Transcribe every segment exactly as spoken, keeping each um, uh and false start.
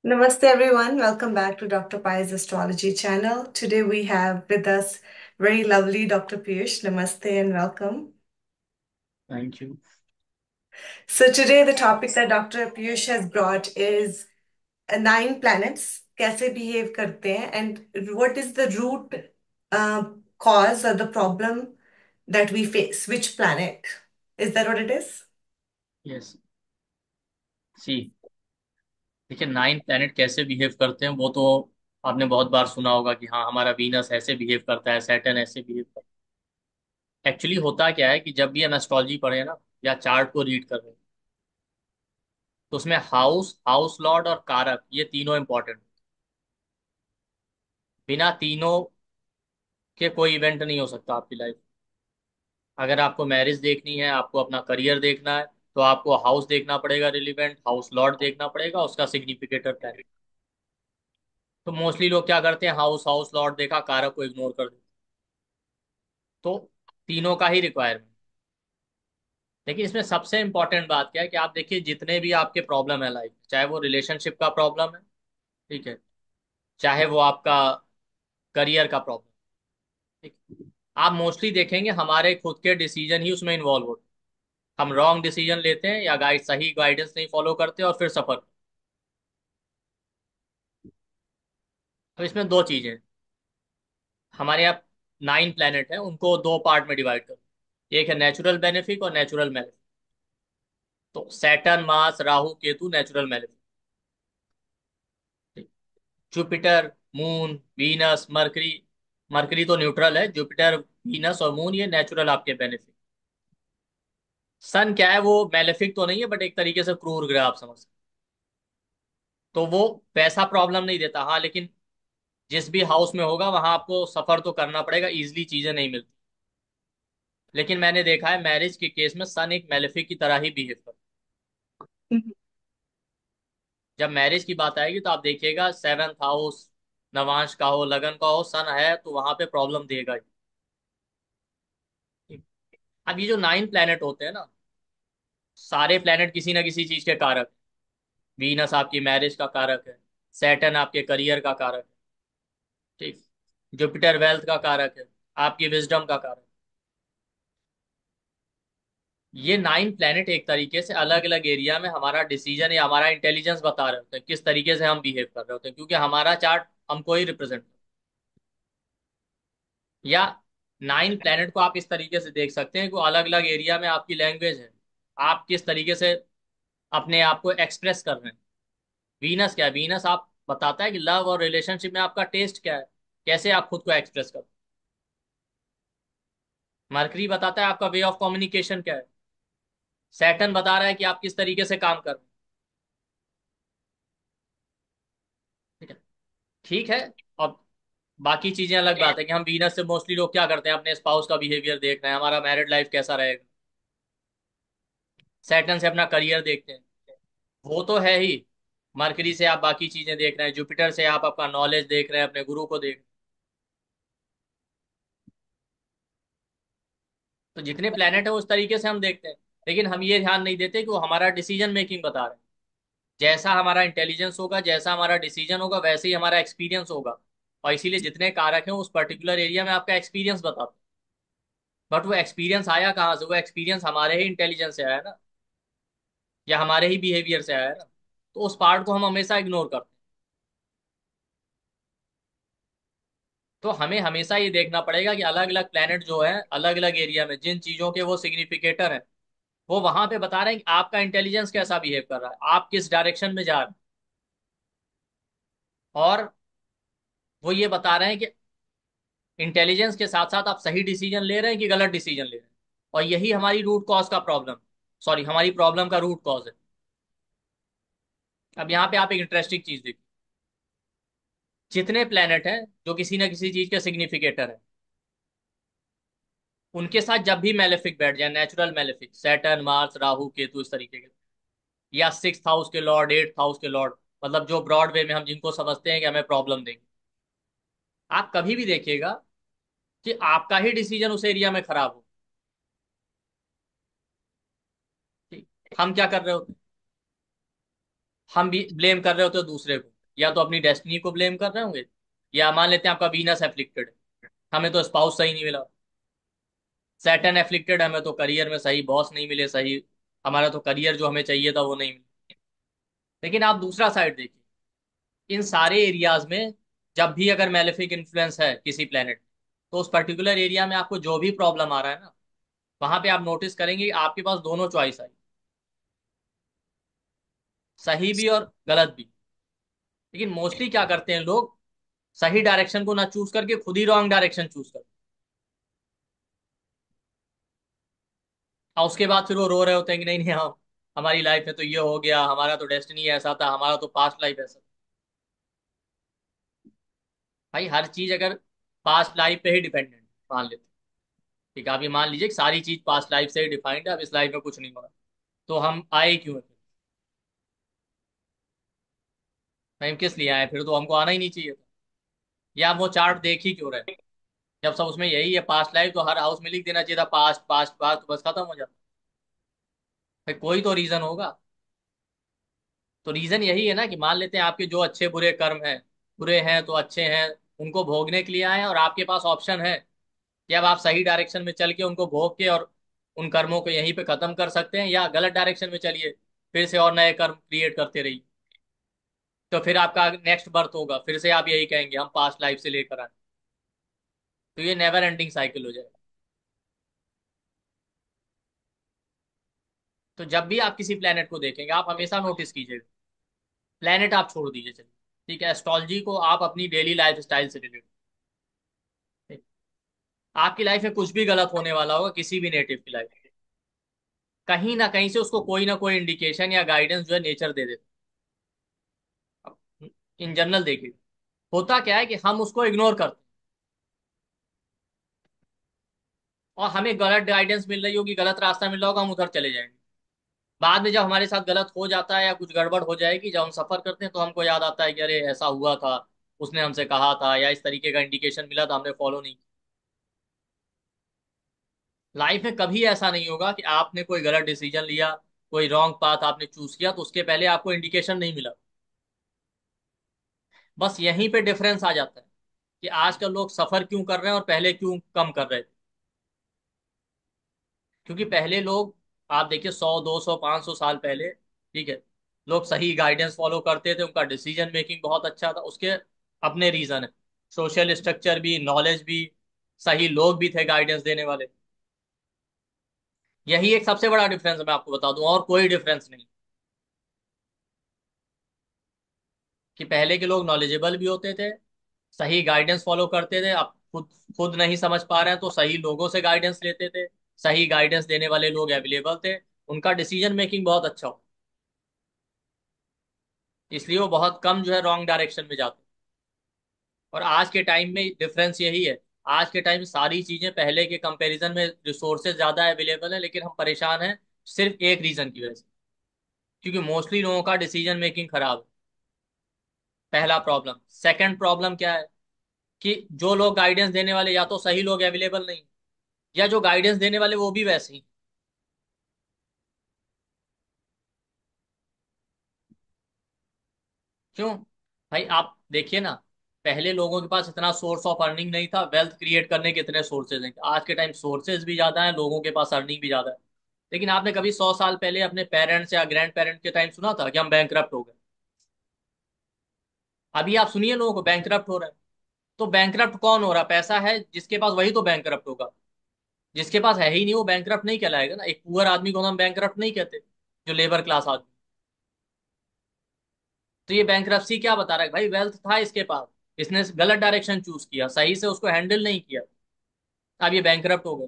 Namaste everyone. Welcome back to doctor Pai's Astrology channel. Today we have with us very lovely doctor Piyush. Namaste and welcome. Thank you. So today the topic that doctor Piyush has brought is uh, nine planets कैसे behave करते हैं and what is the root uh, cause or the problem that we face. Which planet? Is that what it is? Yes, see. देखिए, nine planet कैसे behave करते हैं वो तो आपने बहुत बार सुना होगा कि हाँ, हमारा वीनस ऐसे बिहेव करता है, सैटर्न ऐसे बिहेव करता है। एक्चुअली होता क्या है कि जब भी हम एस्ट्रोलॉजी पढ़े ना या चार्ट को रीड कर रहे हैं, तो उसमें हाउस हाउस लॉर्ड और कारक ये तीनों इंपॉर्टेंट। बिना तीनों के कोई इवेंट नहीं हो सकता आपकी लाइफ। अगर आपको मैरिज देखनी है, आपको अपना करियर देखना है, तो आपको हाउस देखना पड़ेगा, रिलीवेंट हाउस लॉर्ड देखना पड़ेगा, उसका सिग्निफिकेटर प्लैनेट। तो मोस्टली लोग क्या करते हैं, हाउस हाउस लॉर्ड देखा, कारक को इग्नोर कर देते। तो तीनों का ही रिक्वायरमेंट। लेकिन इसमें सबसे इंपॉर्टेंट बात क्या है कि आप देखिए, जितने भी आपके प्रॉब्लम है लाइफ, चाहे वो रिलेशनशिप का प्रॉब्लम है, ठीक है, चाहे वो आपका करियर का प्रॉब्लम, ठीक है, आप मोस्टली देखेंगे हमारे खुद के डिसीजन ही उसमें इन्वॉल्व होते हैं। हम रॉन्ग डिसीजन लेते हैं या गाइड सही गाइडेंस नहीं फॉलो करते और फिर सफर। तो इसमें दो चीजें हैं। हमारे यहाँ नाइन प्लैनेट है, उनको दो पार्ट में डिवाइड करो। एक है नेचुरल बेनिफिक और नेचुरल मेलेफिक। तो Saturn, Mars, Rahu, Ketu natural malefic. Jupiter, Moon, Venus, Mercury. Mercury तो न्यूट्रल है, जुपिटर, वीनस और मून ये नेचुरल आपके बेनिफिट। सन क्या है, वो मेलेफिक तो नहीं है, बट एक तरीके से क्रूर ग्रह आप समझ सकते। तो वो वैसा प्रॉब्लम नहीं देता, हाँ, लेकिन जिस भी हाउस में होगा वहां आपको सफर तो करना पड़ेगा, इजिली चीजें नहीं मिलती। लेकिन मैंने देखा है मैरिज के केस में सन एक मेलेफिक की तरह ही बिहेव करता है। Mhm. जब मैरिज की बात आएगी तो आप देखिएगा, सेवेंथ हाउस, नवांश का हो, लगन का हो, सन है तो वहां पे प्रॉब्लम देगा ही। अब ये जो नाइन प्लैनेट होते हैं ना, सारे प्लैनेट किसी ना किसी चीज के कारक। वीनस आपकी मैरिज का कारक है, सैटर्न आपके करियर का कारक है, ठीक, जुपिटर वेल्थ का कारक है, आपकी विजडम का कारक। ये नाइन प्लैनेट एक तरीके से अलग अलग एरिया में हमारा डिसीजन या हमारा इंटेलिजेंस बता रहे होते हैं, किस तरीके से हम बिहेव कर रहे होते हैं, क्योंकि हमारा चार्ट हमको ही रिप्रेजेंट। या नाइन प्लैनेट को आप इस तरीके से देख सकते हैं कि अलग अलग एरिया में आपकी लैंग्वेज है, आप किस तरीके से अपने आप को एक्सप्रेस कर रहे हैं। वीनस क्या है, वीनस आप बताता है कि लव और रिलेशनशिप में आपका टेस्ट क्या है, कैसे आप खुद को एक्सप्रेस कर। मरकरी बताता है आपका वे ऑफ कम्युनिकेशन क्या है। सैटर्न बता रहा है कि आप किस तरीके से काम कर रहे हैं। ठीक है, ठीक है। और बाकी चीजें अलग बात है कि हम वीनस से मोस्टली लोग क्या करते हैं, अपने स्पाउस का बिहेवियर देख रहे हैं, हमारा मैरिड लाइफ कैसा रहेगा। सैटर्न से अपना करियर देखते हैं, वो तो है ही। मरकरी से आप बाकी चीजें देख रहे हैं, जुपिटर से आप आपका नॉलेज देख रहे हैं, अपने गुरु को देख। तो जितने प्लेनेट है उस तरीके से हम देखते हैं। लेकिन हम ये ध्यान नहीं देते कि वो हमारा डिसीजन मेकिंग बता रहे हैं। जैसा हमारा इंटेलिजेंस होगा, जैसा हमारा डिसीजन होगा, वैसे ही हमारा एक्सपीरियंस होगा। और इसीलिए जितने कारक हैं उस पर्टिकुलर एरिया में आपका एक्सपीरियंस बताते हैं। बट वो एक्सपीरियंस आया कहाँ से, वो एक्सपीरियंस हमारे ही इंटेलिजेंस से आया ना, या हमारे ही बिहेवियर से आया ना। तो उस पार्ट को हम हमेशा इग्नोर करते हैं। तो हमें हमेशा ये देखना पड़ेगा कि अलग अलग प्लेनेट जो है, अलग अलग एरिया में जिन चीजों के वो सिग्निफिकेटर है, वो वहां पे बता रहे हैं कि आपका इंटेलिजेंस कैसा बिहेव कर रहा है, आप किस डायरेक्शन में जा रहे हैं। और वो ये बता रहे हैं कि इंटेलिजेंस के साथ साथ आप सही डिसीजन ले रहे हैं कि गलत डिसीजन ले रहे हैं। और यही हमारी रूट कॉज का प्रॉब्लम, सॉरी, हमारी प्रॉब्लम का रूट कॉज है। अब यहाँ पे आप एक इंटरेस्टिंग चीज देखिए, जितने प्लेनेट हैं जो किसी ना किसी चीज के सिग्निफिकेटर है, उनके साथ जब भी मेलेफिक बैठ जाए, natural malefic, Saturn, Mars, Rahu, Ketu, इस तरीके के, या सिक्स हाउस के लॉर्ड, एट्थ हाउस के लॉर्ड, मतलब जो ब्रॉड वे में हम जिनको समझते हैं कि हमें प्रॉब्लम देंगे, आप कभी भी देखिएगा कि आपका ही डिसीजन उस एरिया में खराब हो। ठीक? हम क्या कर रहे होते, हम भी ब्लेम कर रहे होते हैं दूसरे को। या तो अपनी डेस्टिनी को ब्लेम कर रहे होंगे, या मान लेते हैं आपका वीनस एफ्लिक्टेड, हमें तो स्पाउस सही नहीं मिला। सैटर्न एफ्लिक्टेड, हमें तो करियर में सही बॉस नहीं मिले, सही हमारा तो करियर जो हमें चाहिए था वो नहीं मिला। लेकिन आप दूसरा साइड देखिए, इन सारे एरियाज में जब भी अगर मैलेफिक इन्फ्लुएंस है किसी प्लेनेट, तो उस पर्टिकुलर एरिया में आपको जो भी प्रॉब्लम आ रहा है ना, वहां पे आप नोटिस करेंगे कि आपके पास दोनों चॉइस आई, सही भी और गलत भी। लेकिन मोस्टली क्या करते हैं लोग, सही डायरेक्शन को ना चूज करके खुद ही रॉन्ग डायरेक्शन चूज करते हैं, और उसके बाद फिर वो रो रहे होते हैं कि नहीं नहीं, हम हमारी लाइफ में तो ये हो गया, हमारा तो डेस्टिनी ऐसा था, हमारा तो पास्ट लाइफ ऐसा था। भाई हर चीज अगर पास्ट लाइफ पे ही डिपेंडेंट मान लेते हैं, ठीक है, आप ये मान लीजिए कि सारी चीज पास्ट लाइफ से ही डिफाइंड है, अब इस लाइफ में कुछ नहीं हो रहा, तो हम आए क्यों हैं फिर? भाई हम किस लिए आए, फिर तो हमको आना ही नहीं चाहिए था। या हम वो चार्ट देख ही क्यों रहे, जब सब उसमें यही है पास्ट लाइफ, तो हर हाउस में लिख देना चाहिए था पास्ट पास्ट पास्ट, तो बस खत्म हो जाता। भाई कोई तो रीजन होगा। तो रीजन यही है ना कि मान लेते हैं आपके जो अच्छे बुरे कर्म हैं, बुरे हैं तो अच्छे हैं, उनको भोगने के लिए आए हैं, और आपके पास ऑप्शन है कि अब आप सही डायरेक्शन में चल के उनको भोग के और उन कर्मों को यहीं पे खत्म कर सकते हैं, या गलत डायरेक्शन में चलिए, फिर से और नए कर्म क्रिएट करते रहिए। तो फिर आपका नेक्स्ट बर्थ होगा, फिर से आप यही कहेंगे हम पास्ट लाइफ से लेकर आए। तो ये नेवर एंडिंग साइकिल हो जाएगा। तो जब भी आप किसी प्लेनेट को देखेंगे, आप हमेशा नोटिस कीजिएगा, प्लेनेट आप छोड़ दीजिए चलिए, ठीक है, एस्ट्रोलॉजी को आप अपनी डेली लाइफ स्टाइल से रिलेट, आपकी लाइफ में कुछ भी गलत होने वाला होगा, किसी भी नेटिव की लाइफ, कहीं ना कहीं से उसको कोई ना कोई इंडिकेशन या गाइडेंस जो है नेचर दे देता है। इन जनरल देखिए, होता क्या है कि हम उसको इग्नोर करते हैं, और हमें गलत गाइडेंस मिल रही होगी, गलत रास्ता मिल रहा होगा, हम उधर चले जाएंगे। बाद में जब हमारे साथ गलत हो जाता है या कुछ गड़बड़ हो जाएगी, जब हम सफर करते हैं, तो हमको याद आता है कि अरे ऐसा हुआ था, उसने हमसे कहा था, या इस तरीके का इंडिकेशन मिला था, हमने फॉलो नहीं। लाइफ में कभी ऐसा नहीं होगा कि आपने कोई गलत डिसीजन लिया, कोई रॉन्ग पाथ आपने चूज किया, तो उसके पहले आपको इंडिकेशन नहीं मिला। बस यहीं पे डिफरेंस आ जाता है कि आजकल लोग सफर क्यों कर रहे हैं और पहले क्यों कम कर रहे थे। क्योंकि पहले लोग, आप देखिए सौ दो सौ पांच सौ साल पहले, ठीक है, लोग सही गाइडेंस फॉलो करते थे, उनका डिसीजन मेकिंग बहुत अच्छा था, उसके अपने रीजन है, सोशल स्ट्रक्चर भी, नॉलेज भी, सही लोग भी थे गाइडेंस देने वाले। यही एक सबसे बड़ा डिफरेंस मैं आपको बता दूं, और कोई डिफरेंस नहीं। कि पहले के लोग नॉलेजेबल भी होते थे, सही गाइडेंस फॉलो करते थे, अब खुद खुद नहीं समझ पा रहे हैं तो सही लोगों से गाइडेंस लेते थे, सही गाइडेंस देने वाले लोग अवेलेबल थे, उनका डिसीजन मेकिंग बहुत अच्छा हो, इसलिए वो बहुत कम जो है रॉन्ग डायरेक्शन में जाते। और आज के टाइम में डिफरेंस यही है, आज के टाइम सारी चीजें पहले के कंपैरिजन में रिसोर्सेज ज्यादा अवेलेबल है, लेकिन हम परेशान हैं सिर्फ एक रीजन की वजह से, क्योंकि मोस्टली लोगों का डिसीजन मेकिंग खराब है। पहला प्रॉब्लम। सेकंड प्रॉब्लम क्या है, कि जो लोग गाइडेंस देने वाले, या तो सही लोग अवेलेबल नहीं, या जो गाइडेंस देने वाले वो भी वैसे ही। क्यों? भाई आप देखिए ना, पहले लोगों के पास इतना सोर्स ऑफ अर्निंग नहीं था, वेल्थ क्रिएट करने के इतने सोर्सेज हैं, आज के टाइम सोर्सेज भी ज्यादा हैं, लोगों के पास अर्निंग भी ज्यादा है। लेकिन आपने कभी सौ साल पहले अपने पेरेंट्स या ग्रैंड पेरेंट्स के टाइम सुना था कि हम बैंकरप्ट हो गए? अभी आप सुनिए लोगों को बैंकरप्ट हो रहा है। तो बैंकरप्ट कौन हो रहा, पैसा है जिसके पास, वही तो बैंकरप्ट होगा। जिसके पास है ही नहीं वो बैंकरप्ट नहीं कहलाएगा ना, एक पुअर आदमी को हम बैंकरप्ट नहीं कहते, जो लेबर क्लास आदमी। तो ये बैंकरप्सी क्या बता रहा है, भाई वेल्थ था इसके पास, इसने गलत डायरेक्शन चूज किया, सही से उसको हैंडल नहीं किया, अब ये बैंकरप्ट हो गए।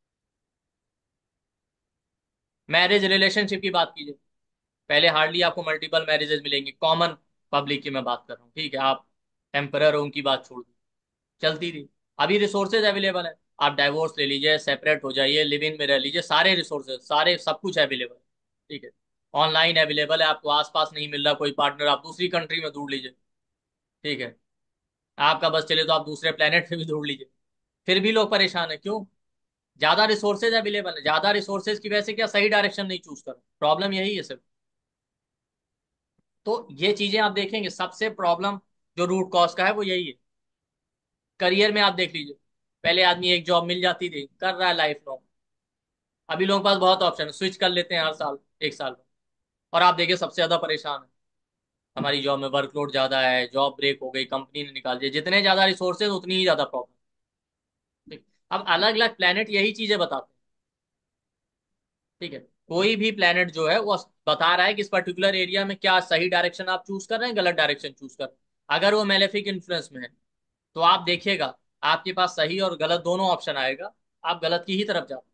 मैरिज रिलेशनशिप की बात कीजिए, पहले हार्डली आपको मल्टीपल मैरिजेस मिलेंगी, कॉमन पब्लिक की मैं बात कर रहा हूँ, ठीक है, आप एम्परर हो उनकी बात छोड़ दी, चलती थी। अभी रिसोर्सेज अवेलेबल है, आप डाइवोर्स ले लीजिए, सेपरेट हो जाइए, लिव इन में रह लीजिए, सारे रिसोर्सेज, सारे सब कुछ अवेलेबल है, ठीक है, ऑनलाइन अवेलेबल है, आपको आसपास नहीं मिल रहा कोई पार्टनर, आप दूसरी कंट्री में ढूंढ लीजिए, ठीक है, आपका बस चले तो आप दूसरे प्लेनेट पे भी ढूंढ लीजिए। फिर भी लोग परेशान है, क्यों? ज्यादा रिसोर्सेज अवेलेबल है, ज्यादा रिसोर्सेज की वजह से क्या सही डायरेक्शन नहीं चूज कर, प्रॉब्लम यही है सिर्फ। तो ये चीजें आप देखेंगे, सबसे प्रॉब्लम जो रूट कॉज का है वो यही है। करियर में आप देख लीजिए, पहले आदमी एक जॉब मिल जाती थी, कर रहा है लाइफ लॉन्ग। अभी लोगों के पास बहुत ऑप्शन है, स्विच कर लेते हैं हर साल, एक साल में। और आप देखिए सबसे ज्यादा परेशान है, हमारी जॉब में वर्कलोड ज्यादा है, जॉब ब्रेक हो गई, कंपनी ने निकाल दिया, जितने ज्यादा रिसोर्सेज उतनी ही ज्यादा प्रॉब्लम। ठीक। अब अलग अलग प्लेनेट यही चीजें बताते हैं। ठीक है। कोई भी प्लेनेट जो है वो बता रहा है कि इस पर्टिकुलर एरिया में क्या सही डायरेक्शन आप चूज कर रहे हैं, गलत डायरेक्शन चूज कर रहे हैं। अगर वो मेलेफिक इन्फ्लुएंस में है तो आप देखिएगा, आपके पास सही और गलत दोनों ऑप्शन आएगा, आप गलत की ही तरफ जाओ।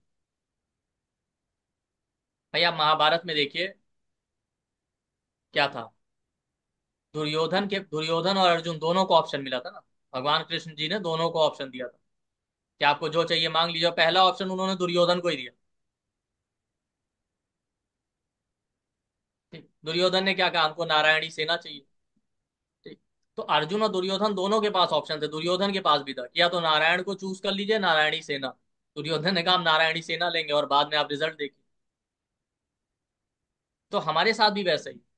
भाई आप महाभारत में देखिए, क्या था, दुर्योधन के दुर्योधन और अर्जुन दोनों को ऑप्शन मिला था ना। भगवान कृष्ण जी ने दोनों को ऑप्शन दिया था कि आपको जो चाहिए मांग लीजिए। पहला ऑप्शन उन्होंने दुर्योधन को ही दिया। ठीक। दुर्योधन ने क्या कहा, हमको नारायणी सेना चाहिए। ठीक। तो अर्जुन और दुर्योधन दोनों के पास ऑप्शन थे, दुर्योधन के पास भी था, या तो नारायण को चूज कर लीजिए, नारायणी सेना। दुर्योधन ने कहा हम नारायणी सेना लेंगे, और बाद में आप रिजल्ट देखिए। तो हमारे साथ भी वैसा ही।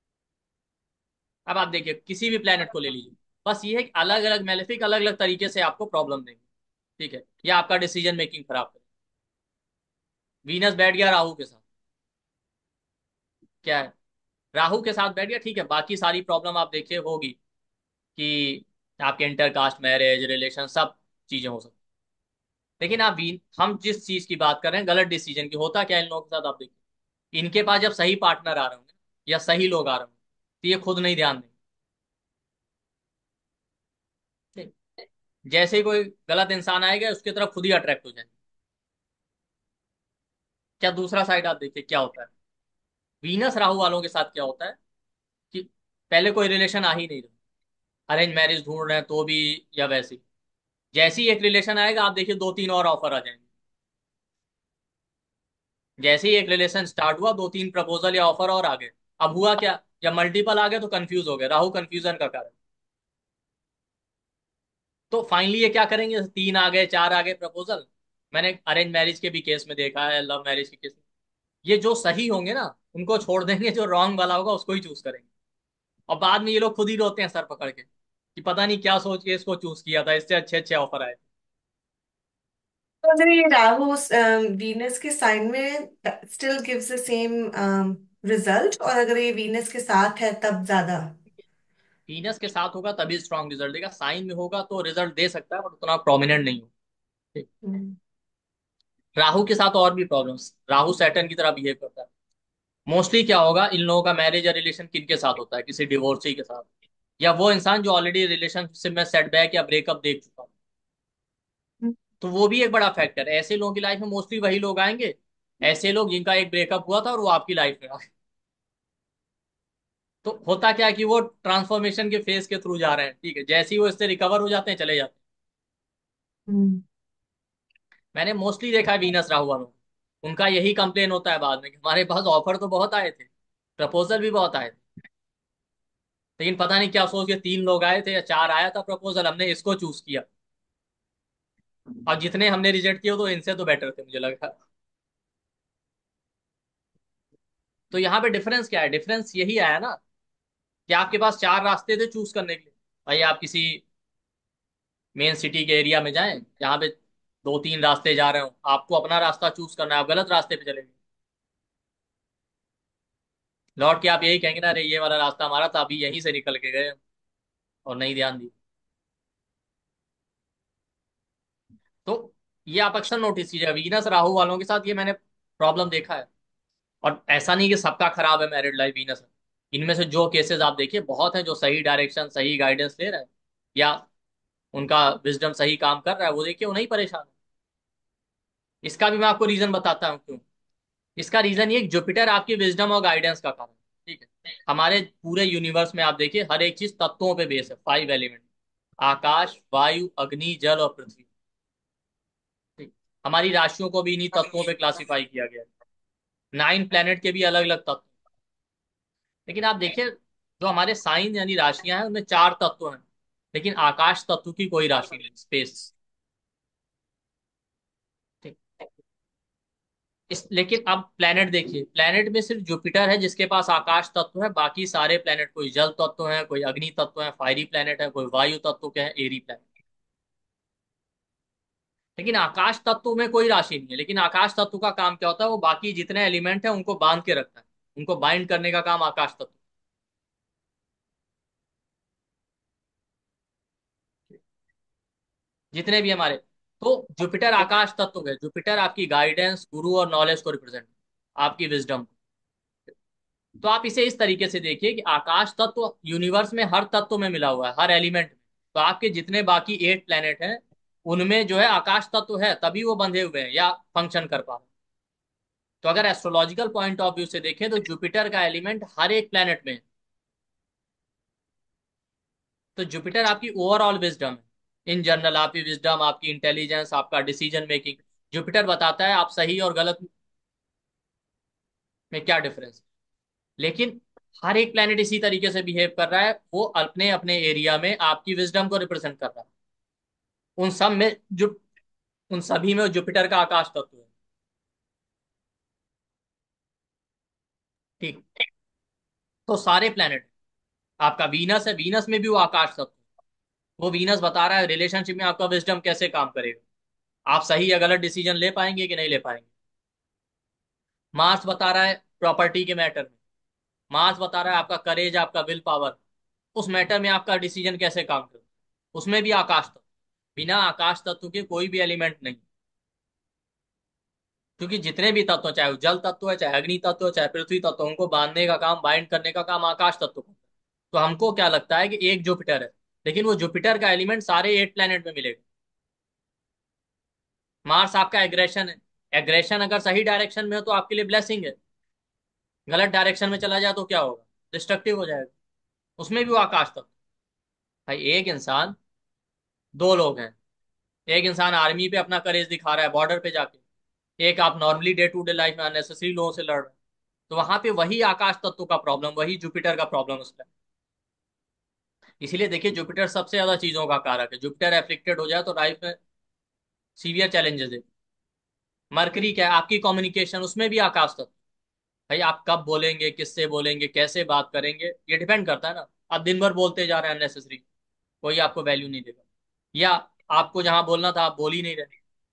अब आप देखिए किसी भी प्लेनेट को ले लीजिए, बस ये है कि अलग अलग मेलेफिक अलग अलग तरीके से आपको प्रॉब्लम देंगे। ठीक है, या आपका डिसीजन मेकिंग खराब करें। वीनस बैठ गया राहु के साथ, क्या है, राहु के साथ बैठ गया, ठीक है, बाकी सारी प्रॉब्लम आप देखिए होगी कि आपके इंटर कास्ट मैरिज रिलेशन सब चीजें हो सकती। लेकिन आप वीन हम जिस चीज की बात कर रहे हैं गलत डिसीजन की, होता क्या है इन लोगों के साथ, आप देखिए इनके पास जब सही पार्टनर आ रहे होंगे या सही लोग आ रहे होंगे, तो ये खुद नहीं ध्यान देंगे। ठीक। जैसे ही कोई गलत इंसान आएगा उसकी तरफ खुद ही अट्रैक्ट हो जाएंगे। क्या दूसरा साइड आप देखिए क्या होता है, वीनस राहु वालों के साथ क्या होता है कि पहले कोई रिलेशन आ ही नहीं रहा, अरेंज मैरिज ढूंढ रहे हैं तो भी, या वैसे ही जैसे ही एक रिलेशन आएगा आप देखिए दो तीन और ऑफर आ जाएंगे। जैसे ही एक रिलेशन स्टार्ट हुआ दो तीन प्रपोजल या ऑफर और आ गए। अब हुआ क्या, जब मल्टीपल आ गए तो कंफ्यूज हो गए, राहु कंफ्यूजन का कारण। तो फाइनली ये क्या करेंगे, तीन आ गए चार आ गए प्रपोजल। मैंने अरेंज मैरिज के भी केस में देखा है, लव मैरिज के केस में, ये जो सही होंगे ना उनको छोड़ देंगे, जो रॉन्ग वाला होगा उसको ही चूज करेंगे। और बाद में ये लोग खुद ही रोते हैं सर पकड़ के कि पता नहीं क्या सोच के इसको चूज किया था, इससे अच्छे अच्छे ऑफर आए। तो अगर ये राहु वीनस के साइन में still gives the same result, और अगर ये वीनस के साथ है तब ज्यादा। वीनस के साथ होगा तभी स्ट्रांग रिजल्ट देगा, साइन में होगा तो रिजल्ट दे सकता है बट उतना प्रोमिनेंट नहीं होगा। ठीक। हम्म। राहु के साथ और भी प्रॉब्लम्स, राहु सैटर्न की तरह बिहेव करता है। मोस्टली क्या होगा इन लोगों का मैरिज या रिलेशन किनके साथ होता है, किसी डिवोर्सी के साथ, या वो इंसान जो ऑलरेडी रिलेशनशिप में सेटबैक या ब्रेकअप देख चुका हो। तो वो भी एक बड़ा फैक्टर है, ऐसे लोगों की लाइफ में मोस्टली वही लोग आएंगे, ऐसे लोग जिनका एक ब्रेकअप हुआ था और वो आपकी लाइफ में आ गए। तो होता क्या है कि वो ट्रांसफॉर्मेशन के फेज के थ्रू जा रहे हैं, ठीक है, जैसे ही वो इससे रिकवर हो जाते हैं चले जाते हैं। हम्म। मैंने मोस्टली देखा है वीनस राहु वालों को, उनका यही कंप्लेन होता है बाद में कि हमारे पास ऑफर तो बहुत आए थे, प्रपोजल भी बहुत आए थे, लेकिन पता नहीं क्या सोच के तीन लोग आए थे या चार आया था प्रपोजल, हमने इसको चूज किया, और जितने हमने रिजेक्ट किए तो इनसे तो बेटर थे मुझे लगा। तो यहाँ पे डिफरेंस क्या है, डिफरेंस यही आया ना कि आपके पास चार रास्ते थे चूज करने के लिए। भाई आप किसी मेन सिटी के एरिया में जाएं जहाँ पे दो तीन रास्ते जा रहे हो, आपको अपना रास्ता चूज करना है, आप गलत रास्ते पे चले गए, लौट के आप यही कहेंगे ना, अरे ये वाला रास्ता हमारा था, अभी यहीं से निकल के गए और नहीं ध्यान दी। तो ये आप अक्सर नोटिस कीजिएगा वीनस राहु वालों के साथ, ये मैंने प्रॉब्लम देखा है। और ऐसा नहीं कि सबका खराब है मैरिड लाइफ वीनस है, इनमें से जो केसेस आप देखिए बहुत हैं जो सही डायरेक्शन सही गाइडेंस ले रहे हैं, या उनका विजडम सही काम कर रहा है, वो देखिए वो नहीं परेशान है। इसका भी मैं आपको रीजन बताता हूँ क्यों। इसका रीजन ये जुपिटर आपकी विजडम और गाइडेंस का कारण है। ठीक है। हमारे पूरे यूनिवर्स में आप देखिए हर एक चीज तत्वों पे बेस है, फाइव एलिमेंट, आकाश वायु अग्नि जल और पृथ्वी। ठीक। हमारी राशियों को भी इन्हीं तत्वों पे क्लासिफाई किया गया है, नाइन प्लेनेट के भी अलग अलग तत्व। लेकिन आप देखिए जो हमारे साइन यानी राशियां हैं उनमें चार तत्व हैं, लेकिन आकाश तत्व की कोई राशि नहीं, स्पेस। ठीक। इस लेकिन अब प्लेनेट देखिए, प्लेनेट में सिर्फ जुपिटर है जिसके पास आकाश तत्व है, बाकी सारे प्लेनेट कोई जल तत्व है, कोई अग्नि तत्व है, फायरी प्लेनेट है, कोई वायु तत्व के है, एरी प्लेनेट। लेकिन आकाश तत्व में कोई राशि नहीं है। लेकिन आकाश तत्व का काम क्या होता है, वो बाकी जितने एलिमेंट है उनको बांध के रखता है, उनको बाइंड करने का काम आकाश तत्व। जितने भी हमारे, तो जुपिटर आकाश तत्व है। जुपिटर आपकी गाइडेंस, गुरु और नॉलेज को रिप्रेजेंट, आपकी विजडम। तो आप इसे इस तरीके से देखिए कि आकाश तत्व यूनिवर्स में हर तत्व में मिला हुआ है, हर एलिमेंट में। तो आपके जितने बाकी एट प्लेनेट हैं उनमें जो है आकाश तत्व है, तभी वो बंधे हुए हैं या फंक्शन कर पा रहे हैं। तो अगर एस्ट्रोलॉजिकल पॉइंट ऑफ व्यू से देखें तो जुपिटर का एलिमेंट हर एक प्लेनेट में है। तो जुपिटर आपकी ओवरऑल विजडम है, इन जनरल आपकी विजडम, आपकी इंटेलिजेंस, आपका डिसीजन मेकिंग। जुपिटर बताता है आप सही और गलत में क्या डिफरेंस। लेकिन हर एक प्लेनेट इसी तरीके से बिहेव कर रहा है, वो अपने अपने एरिया में आपकी विजडम को रिप्रेजेंट कर रहा है। उन सब में जो उन सभी में जुपिटर का आकाश तत्व है। ठीक। तो सारे प्लेनेट, आपका वीनस है, वीनस में भी वो आकाश तत्व है। वो वीनस बता रहा है रिलेशनशिप में आपका विजडम कैसे काम करेगा, आप सही या गलत डिसीजन ले पाएंगे कि नहीं ले पाएंगे। मार्स बता रहा है प्रॉपर्टी के मैटर में। मार्स बता रहा है आपका करेज, आपका विल पावर, उस मैटर में आपका डिसीजन कैसे काम करे। उसमें भी आकाश तत्व। बिना आकाश तत्व के कोई भी एलिमेंट नहीं। क्योंकि जितने भी तत्व, चाहे वो जल तत्व है, चाहे अग्नि तत्व है, चाहे पृथ्वी तत्व, उनको बांधने का काम, बाइंड करने का काम आकाश तत्व को। तो हमको क्या लगता है कि एक जुपिटर है, लेकिन वो जुपिटर का एलिमेंट सारे एट प्लेनेट में मिलेगा। मार्स आपका एग्रेशन है। एग्रेशन अगर सही डायरेक्शन में हो तो आपके लिए ब्लेसिंग है, गलत डायरेक्शन में चला जाए तो क्या होगा, डिस्ट्रक्टिव हो जाएगा। उसमें भी वो आकाश तत्व। भाई एक इंसान, दो लोग हैं। एक इंसान आर्मी पे अपना करेज दिखा रहा है बॉर्डर पे जाके, एक आप normally day to day life में अननेसेसरी लोगों से लड़ रहे हैं। तो वहां पे वही आकाश तत्व का प्रॉब्लम, वही जुपिटर का प्रॉब्लम उसका है। इसीलिए देखिए जुपिटर सबसे ज्यादा चीजों का कारक है। जुपिटर एफ्लिक्टेड हो जाए तो लाइफ में सीवियर चैलेंजेस है। मरकरी क्या है, आपकी कम्युनिकेशन, उसमें भी आकाश तत्व। भाई आप कब बोलेंगे, किससे बोलेंगे, कैसे बात करेंगे, ये डिपेंड करता है ना। आप दिन भर बोलते जा रहे हैं अननेसेसरी, कोई आपको वैल्यू नहीं देगा। या आपको जहां बोलना था आप बोल ही नहीं रहे।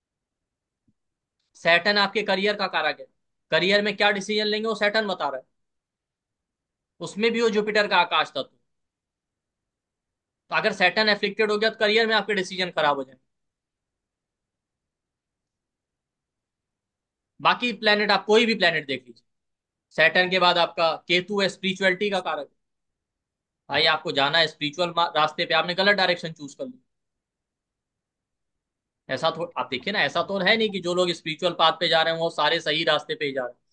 सैटर्न आपके करियर का कारक है। करियर में क्या डिसीजन लेंगे वो सैटर्न बता रहा है। उसमें भी वो जुपिटर का आकाश तत्व। तो अगर सैटर्न एफ्लिक्टेड हो गया तो करियर में आपके डिसीजन खराब हो जाए। बाकी प्लेनेट, आप कोई भी प्लेनेट देख लीजिए, सैटर्न के बाद आपका केतु है, स्पिरिचुअलिटी का कारक। भाई आपको जाना है स्पिरिचुअल रास्ते पे, आपने गलत डायरेक्शन चूज कर ली। ऐसा तो आप देखिए ना, ऐसा तो है नहीं कि जो लोग स्पिरिचुअल पाथ पे जा रहे हैं वो सारे सही रास्ते पे ही जा रहे हैं।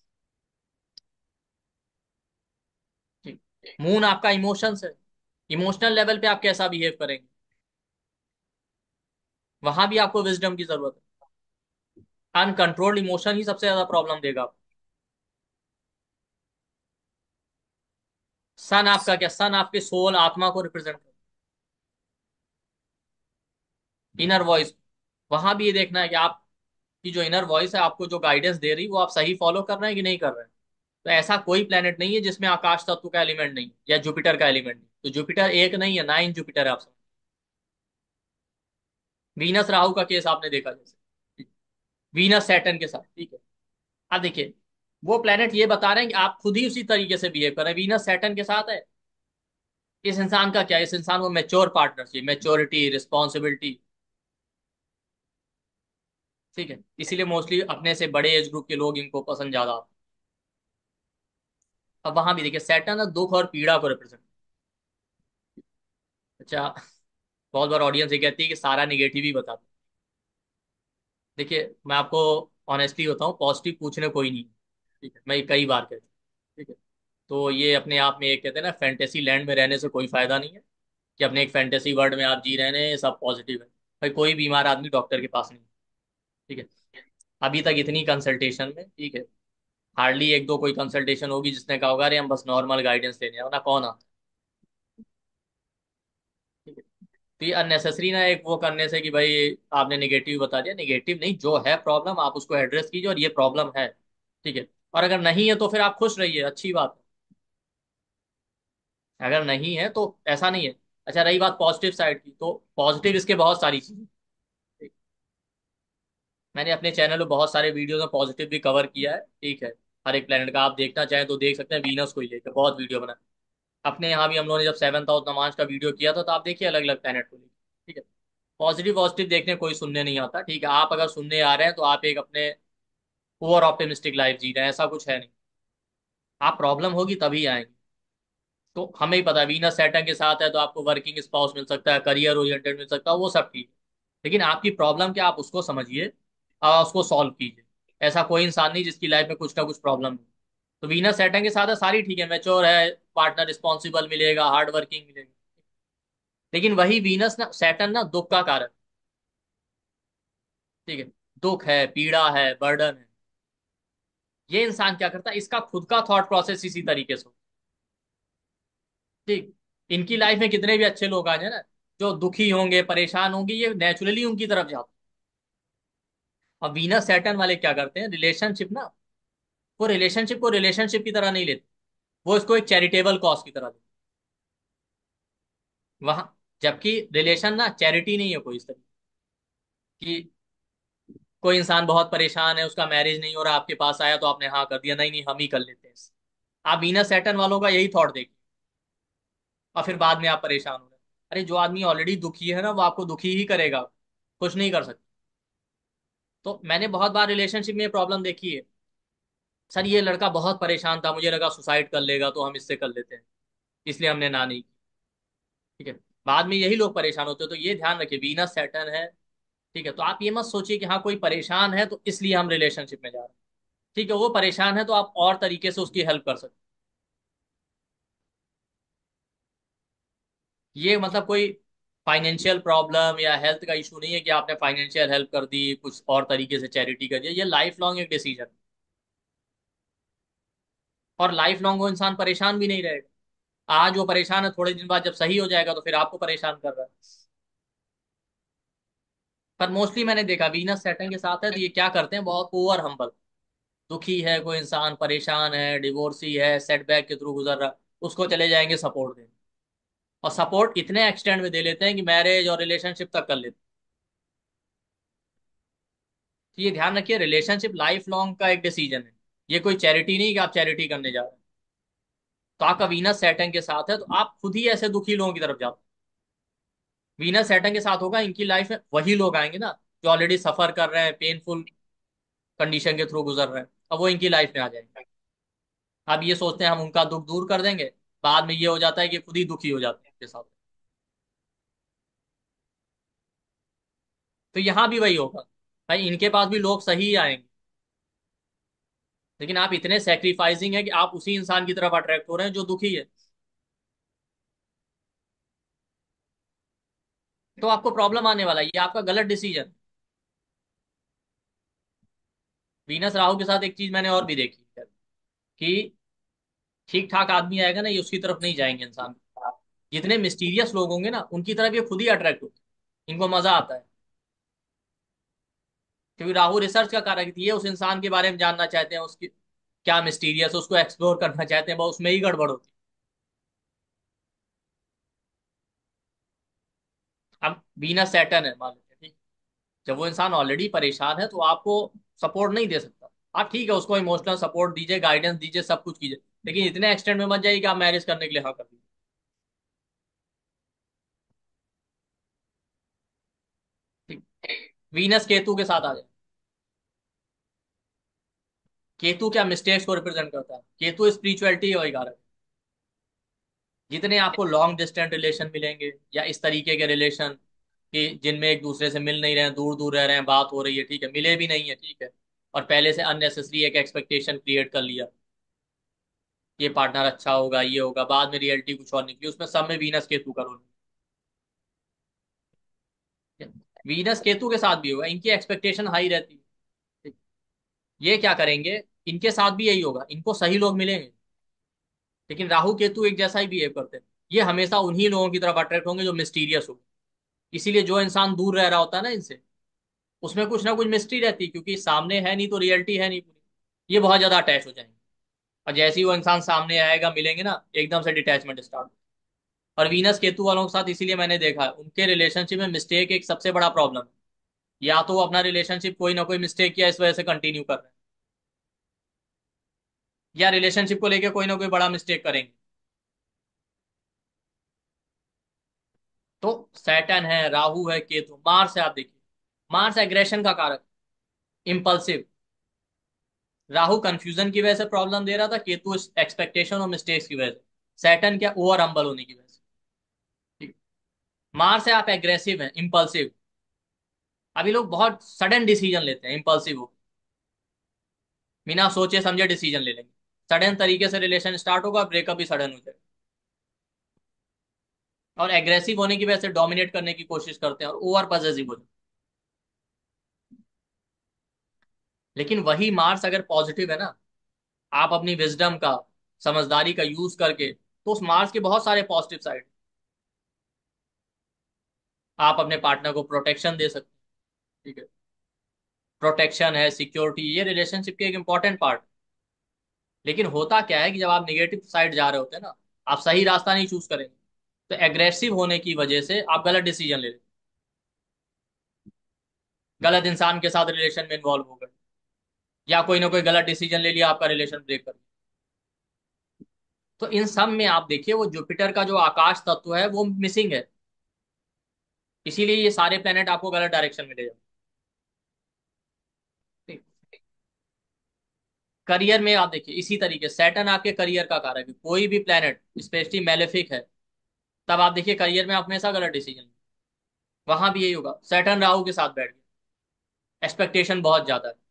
ठीक। मून आपका इमोशंस है। इमोशनल लेवल पे आप कैसा बिहेव करेंगे, वहां भी आपको विजडम की जरूरत है। अनकंट्रोल्ड इमोशन ही सबसे ज्यादा प्रॉब्लम देगा आपको। सन आपका क्या, सन आपके सोल, आत्मा को रिप्रेजेंट करता है, इनर वॉइस। वहां भी ये देखना है कि आपकी जो इनर वॉइस है आपको जो गाइडेंस दे रही है वो आप सही फॉलो कर रहे हैं कि नहीं कर रहे हैं। तो ऐसा कोई प्लेनेट नहीं है जिसमें आकाश तत्व का एलिमेंट नहीं है, या जुपिटर का एलिमेंट नहीं। तो जुपिटर एक नहीं है, नाइन जुपिटर है आप समझ। वीनस राहु का केस आपने देखा जैसे, वीनस सैटर्न के साथ, ठीक है। अब देखिए वो प्लेनेट ये बता रहे हैं कि आप खुद ही उसी तरीके से बिहेव कर रहे हैं। वीनस सैटर्न के साथ है। इस इंसान का क्या है? इस इंसान को मेच्योर पार्टनर चाहिए, मेच्योरिटी, रिस्पॉन्सिबिलिटी। ठीक है, इसीलिए मोस्टली अपने से बड़े एज ग्रुप के लोग इनको पसंद ज्यादा आते हैं। अब वहां भी देखिए सैटर्न दुख और पीड़ा को रिप्रेजेंट। अच्छा, बहुत बार ऑडियंस ये कहती है कि सारा निगेटिव ही बताता है। देखिए मैं आपको ऑनेस्टली बताऊं, पॉजिटिव पूछने कोई नहीं है। ठीक है, मैं ये कई बार कहता हूं। ठीक है। तो ये अपने आप में एक कहते हैं ना, फैंटेसी लैंड में रहने से कोई फायदा नहीं है, कि अपने एक फैंटेसी वर्ल्ड में आप जी रहे हैं सब पॉजिटिव है। भाई कोई बीमार आदमी डॉक्टर के पास नहीं है, ठीक है। अभी तक इतनी कंसल्टेशन में, ठीक है, हार्डली एक दो कोई कंसल्टेशन होगी जिसने कहा होगा अरे हम बस नॉर्मल गाइडेंस लेने हैं, वरना कौन आता है? ठीक है। तो ये अननेसेसरी ना एक वो करने से कि भाई आपने निगेटिव बता दिया। निगेटिव नहीं, जो है प्रॉब्लम आप उसको एड्रेस कीजिए, और ये प्रॉब्लम है। ठीक है। और अगर नहीं है तो फिर आप खुश रहिए, अच्छी बात है। अगर नहीं है तो ऐसा नहीं है। अच्छा, रही बात पॉजिटिव साइड की, तो पॉजिटिव इसके बहुत सारी चीजें। ठीक। मैंने अपने चैनल पे बहुत सारे वीडियोस में पॉजिटिव भी कवर किया है, ठीक है। हर एक प्लेनेट का आप देखना चाहें तो देख सकते हैं, वीनस को ही लेकर बहुत वीडियो बना। अपने यहाँ भी हम लोगों ने जब सेवंथ हाउस नमाज का वीडियो किया था, तो आप देखिए अलग अलग प्लेनेट को लेकर। ठीक है। पॉजिटिव पॉजिटिव देखने कोई सुनने नहीं आता, ठीक है। आप अगर सुनने आ रहे हैं तो आप एक अपने ओवर ऑप्टिमिस्टिक लाइफ जी रहे हैं, ऐसा कुछ है नहीं। आप प्रॉब्लम होगी तभी आएंगे। तो हमें ही पता है वीनस सैटर्न के साथ है तो आपको वर्किंग स्पाउस मिल सकता है, करियर ओरिएंटेड मिल सकता है, वो सब ठीक है। लेकिन आपकी प्रॉब्लम क्या, आप उसको समझिए और उसको सॉल्व कीजिए। ऐसा कोई इंसान नहीं जिसकी लाइफ में कुछ ना कुछ प्रॉब्लम नहीं। तो वीनस सैटर्न के साथ है, सारी ठीक है, मैच्योर है, पार्टनर रिस्पॉन्सिबल मिलेगा, हार्ड वर्किंग मिलेगा। लेकिन वही वीनस ना, सैटर्न ना दुख का कारक। ठीक है। दुख है, पीड़ा है, बर्डन है। ये इंसान क्या करता है, इसका खुद का थॉट प्रोसेस इसी तरीके से होता है। ठीक। इनकी लाइफ में कितने भी अच्छे लोग आ जाए ना, जो दुखी होंगे, परेशान होंगे, ये नेचुरली उनकी तरफ जाते हैं। और वीनस सैटर्न वाले क्या करते हैं, रिलेशनशिप ना, वो रिलेशनशिप को रिलेशनशिप की तरह नहीं लेते, वो इसको एक चैरिटेबल कॉज की तरह लेते हैं। वहां, जबकि रिलेशन ना चैरिटी नहीं है कोई इस तरह की। कोई इंसान बहुत परेशान है, उसका मैरिज नहीं हो रहा, आपके पास आया तो आपने हाँ कर दिया, नहीं नहीं हम ही कर लेते हैं। आप वीनस सैटर्न वालों का यही थॉट देखिए, और फिर बाद में आप परेशान हो रहे हैं। अरे जो आदमी ऑलरेडी दुखी है ना, वो आपको दुखी ही करेगा, कुछ नहीं कर सकता। तो मैंने बहुत बार रिलेशनशिप में प्रॉब्लम देखी है। सर ये लड़का बहुत परेशान था, मुझे लगा सुसाइड कर लेगा, तो हम इससे कर लेते हैं, इसलिए हमने ना नहीं की। ठीक है। बाद में यही लोग परेशान होते हैं। तो ये ध्यान रखिए, वीनस सैटर्न है, ठीक है, तो आप ये मत सोचिए कि हाँ कोई परेशान है तो इसलिए हम रिलेशनशिप में जा रहे हैं। ठीक है, वो परेशान है तो आप और तरीके से उसकी हेल्प कर सकते हैं। ये मतलब कोई फाइनेंशियल प्रॉब्लम या हेल्थ का इशू नहीं है कि आपने फाइनेंशियल हेल्प कर दी, कुछ और तरीके से चैरिटी कर दिया, ये लाइफ लॉन्ग एक डिसीजन। और लाइफ लॉन्ग वो इंसान परेशान भी नहीं रहेगा। आज वो परेशान है, थोड़े दिन बाद जब सही हो जाएगा तो फिर आपको परेशान कर रहा है। पर मोस्टली मैंने देखा वीनस सैटर्न के साथ है तो ये क्या करते हैं, बहुत ओवर हम्बल। दुखी है कोई इंसान, परेशान है, डिवोर्सी है, सेटबैक के थ्रू गुजर रहा, उसको चले जाएंगे सपोर्ट देने। और सपोर्ट इतने एक्सटेंड में दे लेते हैं कि मैरिज और रिलेशनशिप तक कर लेते हैं। तो ये ध्यान रखिए, रिलेशनशिप लाइफ लॉन्ग का एक डिसीजन है। ये कोई चैरिटी नहीं कि आप चैरिटी करने जा रहे हैं। तो आपका वीनस सैटर्न के साथ है तो आप खुद ही ऐसे दुखी लोगों की तरफ जाते हैं। वीनस सैटर्न के साथ होगा, इनकी लाइफ में वही लोग आएंगे ना जो ऑलरेडी सफर कर रहे हैं, पेनफुल कंडीशन के थ्रू गुजर रहे हैं, अब वो इनकी लाइफ में आ जाएंगे। अब ये सोचते हैं हम उनका दुख दूर कर देंगे, बाद में ये हो जाता है कि खुद ही दुखी हो जाते हैं उनके साथ। तो यहाँ भी वही होगा, भाई इनके पास भी लोग सही ही आएंगे। लेकिन आप इतने सेक्रीफाइसिंग है कि आप उसी इंसान की तरफ अट्रैक्ट हो रहे हैं जो दुखी है। तो आपको प्रॉब्लम आने वाला है, ये आपका गलत डिसीजन। वीनस राहु के साथ एक चीज मैंने और भी देखी है कि ठीक ठाक आदमी आएगा ना, ये उसकी तरफ नहीं जाएंगे इंसान। जितने मिस्टीरियस लोग होंगे ना, उनकी तरफ ये खुद ही अट्रैक्ट होते हैं, इनको मजा आता है। क्योंकि राहु रिसर्च का कारक है, ये उस इंसान के बारे में जानना चाहते हैं, उसकी क्या मिस्टीरियस, उसको एक्सप्लोर करना चाहते हैं, बस उसमें ही गड़बड़ होती है। अब वीनस सैटर्न है मान लेते हैं, ठीक। जब वो इंसान ऑलरेडी परेशान है तो आपको सपोर्ट नहीं दे सकता। आप ठीक है उसको इमोशनल सपोर्ट दीजिए, गाइडेंस दीजिए, सब कुछ कीजिए, लेकिन इतने एक्सटेंड में मत जाइए कि आप मैरिज करने के लिए हाँ कर दीजिए। ठीक। वीनस केतु के साथ आ जाए। केतु क्या मिस्टेक्स को रिप्रेजेंट करता है, केतु स्पिरिचुअलिटी का कारक। जितने आपको लॉन्ग डिस्टेंस रिलेशन मिलेंगे या इस तरीके के रिलेशन कि जिनमें एक दूसरे से मिल नहीं रहे हैं, दूर दूर रह रहे हैं, बात हो रही है, ठीक है, मिले भी नहीं है, ठीक है, और पहले से अननेसेसरी एक एक्सपेक्टेशन क्रिएट कर लिया, ये पार्टनर अच्छा होगा, ये होगा, बाद में रियलिटी कुछ और निकली, उसमें सब में वीनस केतु का रोल है। वीनस केतु के साथ भी होगा, इनकी एक्सपेक्टेशन हाई रहती है। ठीक। ये क्या करेंगे, इनके साथ भी यही होगा, इनको सही लोग मिलेंगे, लेकिन राहु केतु एक जैसा ही बिहेव करते हैं। ये हमेशा उन्हीं लोगों की तरफ अट्रैक्ट होंगे जो मिस्टीरियस हो। इसीलिए जो इंसान दूर रह रहा होता है ना इनसे, उसमें कुछ ना कुछ मिस्ट्री रहती है, क्योंकि सामने है नहीं तो रियलिटी है नहीं पूरी। ये बहुत ज्यादा अटैच हो जाएंगे। और जैसे ही वो इंसान सामने आएगा, मिलेंगे ना, एकदम से डिटैचमेंट स्टार्ट। और वीनस केतु वालों के साथ इसीलिए मैंने देखा है, उनके रिलेशनशिप में मिस्टेक एक सबसे बड़ा प्रॉब्लम है। या तो वो अपना रिलेशनशिप कोई ना कोई मिस्टेक किया इस वजह से कंटिन्यू कर रहे हैं, या रिलेशनशिप को लेके कोई ना कोई बड़ा मिस्टेक करेंगे। तो सैटर्न है, राहु है, केतु, मार्स है। आप देखिए, मार्स एग्रेशन का कारक, इम्पल्सिव। राहु कंफ्यूजन की वजह से प्रॉब्लम दे रहा था, केतु एक्सपेक्टेशन और मिस्टेक्स की वजह से। सैटर्न क्या, ओवर हम्बल होने की वजह से। ठीक। मार्स है, आप एग्रेसिव हैं, इम्पल्सिव। अभी लोग बहुत सडन डिसीजन लेते हैं, इम्पल्सिव हो, बिना सोचे समझे डिसीजन ले लेंगे। सडन तरीके से रिलेशन स्टार्ट होगा, ब्रेकअप भी सडन हो जाएगा। और एग्रेसिव होने की वजह से डोमिनेट करने की कोशिश करते हैं और ओवर पॉसेसिव हो जाते हैं। लेकिन वही मार्स अगर पॉजिटिव है ना, आप अपनी विजडम का, समझदारी का यूज करके, तो उस मार्स के बहुत सारे पॉजिटिव साइड। आप अपने पार्टनर को प्रोटेक्शन दे सकते हैं। ठीक है, प्रोटेक्शन है, सिक्योरिटी, ये रिलेशनशिप के एक इंपॉर्टेंट पार्ट। लेकिन होता क्या है कि जब आप नेगेटिव साइड जा रहे होते हैं ना, आप सही रास्ता नहीं चूज करेंगे, तो एग्रेसिव होने की वजह से आप गलत डिसीजन ले लेते हैं। गलत इंसान के साथ रिलेशन में इन्वॉल्व हो गए, या कोई ना कोई गलत डिसीजन ले लिया, आपका रिलेशन ब्रेक कर दिया। तो इन सब में आप देखिए, वो जुपिटर का जो आकाश तत्व है वो मिसिंग है। इसीलिए ये सारे प्लेनेट आपको गलत डायरेक्शन में ले जाते हैं। करियर में आप देखिए, इसी तरीके सैटर्न आपके करियर का कारक है। कोई भी प्लेनेट स्पेशली मेलेफिक है, तब आप देखिए करियर में आप हमेशा गलत डिसीजन। वहां भी यही होगा, सैटर्न राहु के साथ बैठ गए, एक्सपेक्टेशन बहुत ज्यादा है।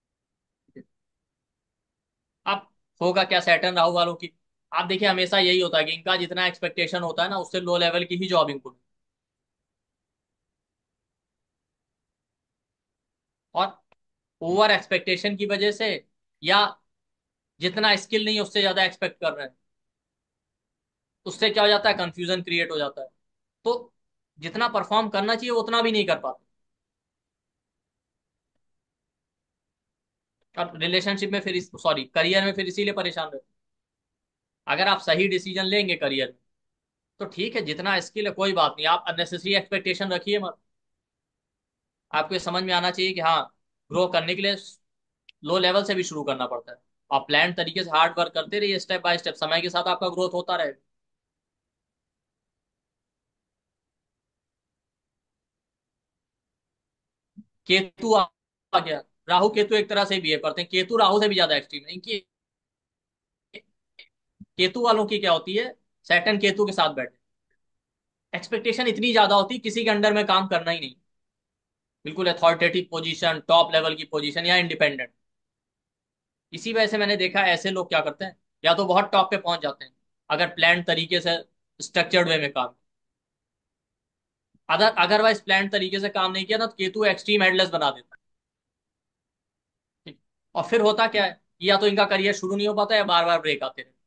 अब होगा क्या सैटर्न राहु वालों की, आप देखिए हमेशा यही होता है कि इनका जितना एक्सपेक्टेशन होता है ना, उससे लो लेवल की ही जॉब इनको। और ओवर एक्सपेक्टेशन की वजह से, या जितना स्किल नहीं है उससे ज्यादा एक्सपेक्ट कर रहे हैं, उससे क्या हो जाता है, कंफ्यूजन क्रिएट हो जाता है। तो जितना परफॉर्म करना चाहिए वो उतना भी नहीं कर पाते। अब रिलेशनशिप में फिर, सॉरी, करियर में फिर इसीलिए परेशान रहते हैं। अगर आप सही डिसीजन लेंगे करियर में, तो ठीक है, जितना स्किल है कोई बात नहीं, आप अननेसेसरी एक्सपेक्टेशन रखिए मत। आपको ये समझ में आना चाहिए कि हाँ, ग्रो करने के लिए लो लेवल से भी शुरू करना पड़ता है। आप प्लान तरीके से हार्ड वर्क करते रहिए, स्टेप बाय स्टेप, समय के साथ आपका ग्रोथ होता रहेगा। केतु आ आ गया, राहु केतु एक तरह से बिहेव करते हैं, केतु राहु से भी ज्यादा एक्सट्रीम है इनकी। केतु वालों की क्या होती है, सैटर्न केतु के साथ बैठे, एक्सपेक्टेशन इतनी ज्यादा होती है, किसी के अंडर में काम करना ही नहीं। बिल्कुल अथॉरिटेटिव पोजीशन, टॉप लेवल की पोजीशन, या इंडिपेंडेंट। इसी वजह से मैंने देखा है ऐसे लोग क्या करते हैं, या तो बहुत टॉप पे पहुंच जाते हैं अगर प्लान तरीके से, स्ट्रक्चर्ड वे में काम। अदर अदरवाइज प्लान तरीके से काम नहीं किया ना, तो केतु एक्सट्रीम हेडलेस बना देता है। और फिर होता क्या है, या तो इनका करियर शुरू नहीं हो पाता, या बार बार ब्रेक आते रहे।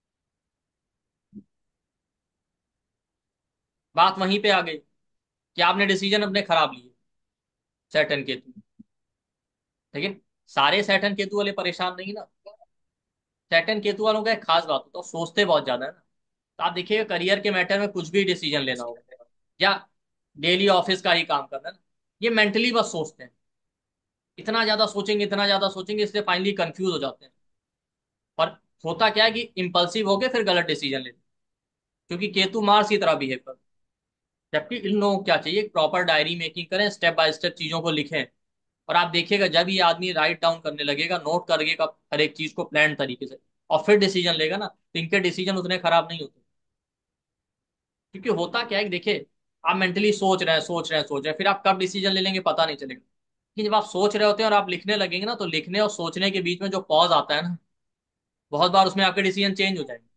बात वहीं पे आ गई कि आपने डिसीजन अपने खराब लिए, सैटर्न केतु। लेकिन सारे सैटर्न केतु वाले परेशान नहीं ना। सैटर्न केतु वालों का एक खास बात होता है, सोचते बहुत ज्यादा है ना। तो आप देखिएगा करियर के मैटर में कुछ भी डिसीजन लेना हो, या डेली ऑफिस का ही काम करना है ना, ये मेंटली बस सोचते हैं। इतना ज्यादा सोचेंगे, इतना ज्यादा सोचेंगे, इसलिए फाइनली कंफ्यूज हो जाते हैं। और होता क्या है कि इंपल्सिव होके फिर गलत डिसीजन लेते हैं, क्योंकि केतु मार्स की तरह बिहेव करते हैं। जबकि इन लोगों को क्या चाहिए, प्रॉपर डायरी मेकिंग करें, स्टेप बाय स्टेप चीजों को लिखें। और आप देखिएगा जब ये आदमी राइट डाउन करने लगेगा, नोट करेगा हर एक चीज को प्लान तरीके से, और फिर डिसीजन लेगा ना, तो इनके डिसीजन उतने खराब नहीं होते। क्योंकि होता क्या है कि देखिए, आप मेंटली सोच रहे हैं, सोच रहे हैं, सोच रहे हैं, फिर आप कब डिसीजन ले लेंगे पता नहीं चलेगा। लेकिन जब आप सोच रहे होते हैं और आप लिखने लगेंगे ना, तो लिखने और सोचने के बीच में जो पॉज आता है ना, बहुत बार उसमें आपके डिसीजन चेंज हो जाएंगे।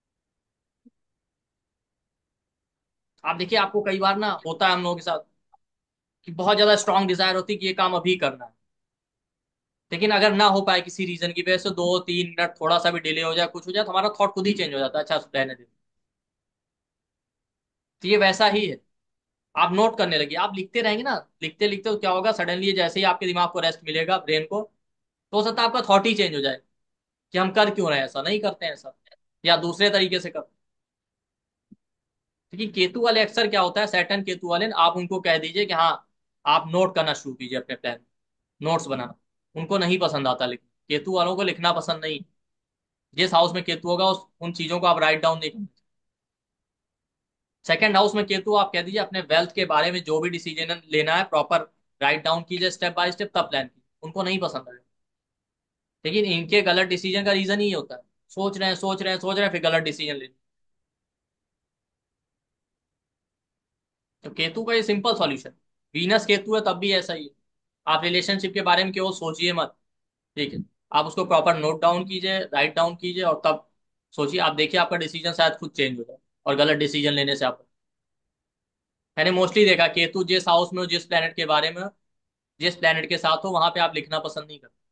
आप देखिए, आपको कई बार ना होता है हम लोगों के साथ, कि बहुत ज्यादा स्ट्रांग डिजायर होती है कि ये काम अभी करना है। लेकिन अगर ना हो पाए किसी रीजन की वजह से, दो तीन मिनट थोड़ा सा भी डिले हो जाए, कुछ हो जाए, तो हमारा थॉट खुद ही चेंज हो जाता है, अच्छा रहने दे। तो ये वैसा ही है। आप नोट करने लगिए, आप लिखते रहेंगे ना, लिखते लिखते तो क्या होगा, सडनली जैसे ही आपके दिमाग को रेस्ट मिलेगा, ब्रेन को, तो हो सकता है आपका थॉट ही चेंज हो जाए कि हम कर क्यों रहे हैं ऐसा, नहीं करते हैं ऐसा, या दूसरे तरीके से कर। क्योंकि केतु वाले अक्सर क्या होता है, सैटर्न केतु वाले न, आप उनको कह दीजिए कि हाँ आप नोट करना शुरू कीजिए अपने प्लान, नोट्स बनाना, उनको नहीं पसंद आता लिखना, केतु वालों को लिखना पसंद नहीं। जिस हाउस में केतु होगा उस उन चीजों को आप राइट डाउन नहीं करना। सेकंड हाउस में केतु, आप कह दीजिए अपने वेल्थ के बारे में जो भी डिसीजन लेना है प्रॉपर राइट डाउन कीजिए स्टेप बाय स्टेप, तब प्लान कीजिए, उनको नहीं पसंद आएगा। लेकिन इनके गलत डिसीजन का रीजन ही होता है, सोच रहे हैं सोच रहे हैं सोच रहे हैं फिर गलत डिसीजन ले। तो केतु का ये सिंपल सॉल्यूशन, वीनस केतु है तब भी ऐसा ही है। आप रिलेशनशिप के बारे में केवल सोचिए मत, ठीक है, आप उसको प्रॉपर नोट डाउन कीजिए, राइट डाउन कीजिए, और तब सोचिए, आप देखिए आपका डिसीजन शायद खुद चेंज हो जाए, और गलत डिसीजन लेने से आप। मैंने मोस्टली देखा केतु जिस हाउस में हो, जिस प्लेनेट के बारे में, जिस प्लेनेट के साथ हो, वहां पे आप लिखना पसंद नहीं करते।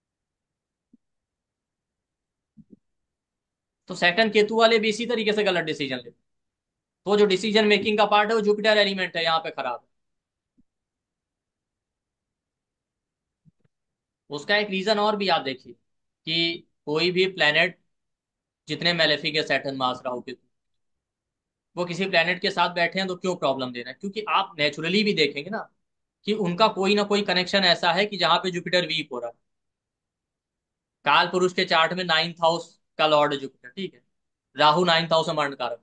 तो सैटर्न केतु वाले भी इसी तरीके से गलत डिसीजन लेते। तो जो डिसीजन मेकिंग का पार्ट है वो जुपिटर एलिमेंट है यहाँ पे खराब है। उसका एक रीजन और भी आप देखिए कि कोई भी प्लेनेट जितने मेलेफिक है, सैटर्न मार्स राहु केतु, वो किसी प्लेनेट के साथ बैठे हैं तो क्यों प्रॉब्लम दे रहे हैं, क्योंकि आप नेचुरली भी देखेंगे ना कि उनका कोई ना कोई कनेक्शन ऐसा है कि जहां पे जुपिटर वीक हो रहा है। काल पुरुष के चार्ट में नाइन्थ हाउस का लॉर्ड है जुपिटर, ठीक है, राहु नाइन्थ हाउस में मरण कारक,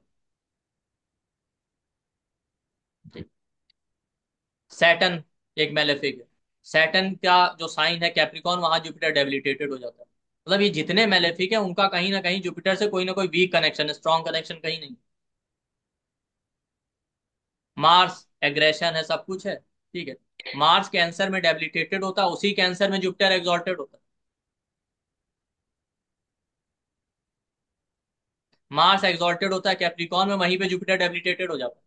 ठीक। सैटर्न एक मेलेफिक है, सैटर्न का जो साइन है कैप्रिकॉन, वहां जुपिटर डेबिलिटेटेड हो जाता है। मतलब ये जितने मेलेफिक है उनका कहीं ना कहीं जुपिटर से कोई ना कोई वीक कनेक्शन है, स्ट्रॉन्ग कनेक्शन कहीं नहीं। मार्स एग्रेशन है, सब कुछ है, ठीक है। मार्स कैंसर में डेबिलिटेटेड होता है, उसी कैंसर में जुपिटर एग्जॉल्टेड होता है। मार्स एग्जॉल्टेड होता है कैप्रिकॉन में, वहीं पे जुपिटर डेबिलिटेटेड हो जाता है,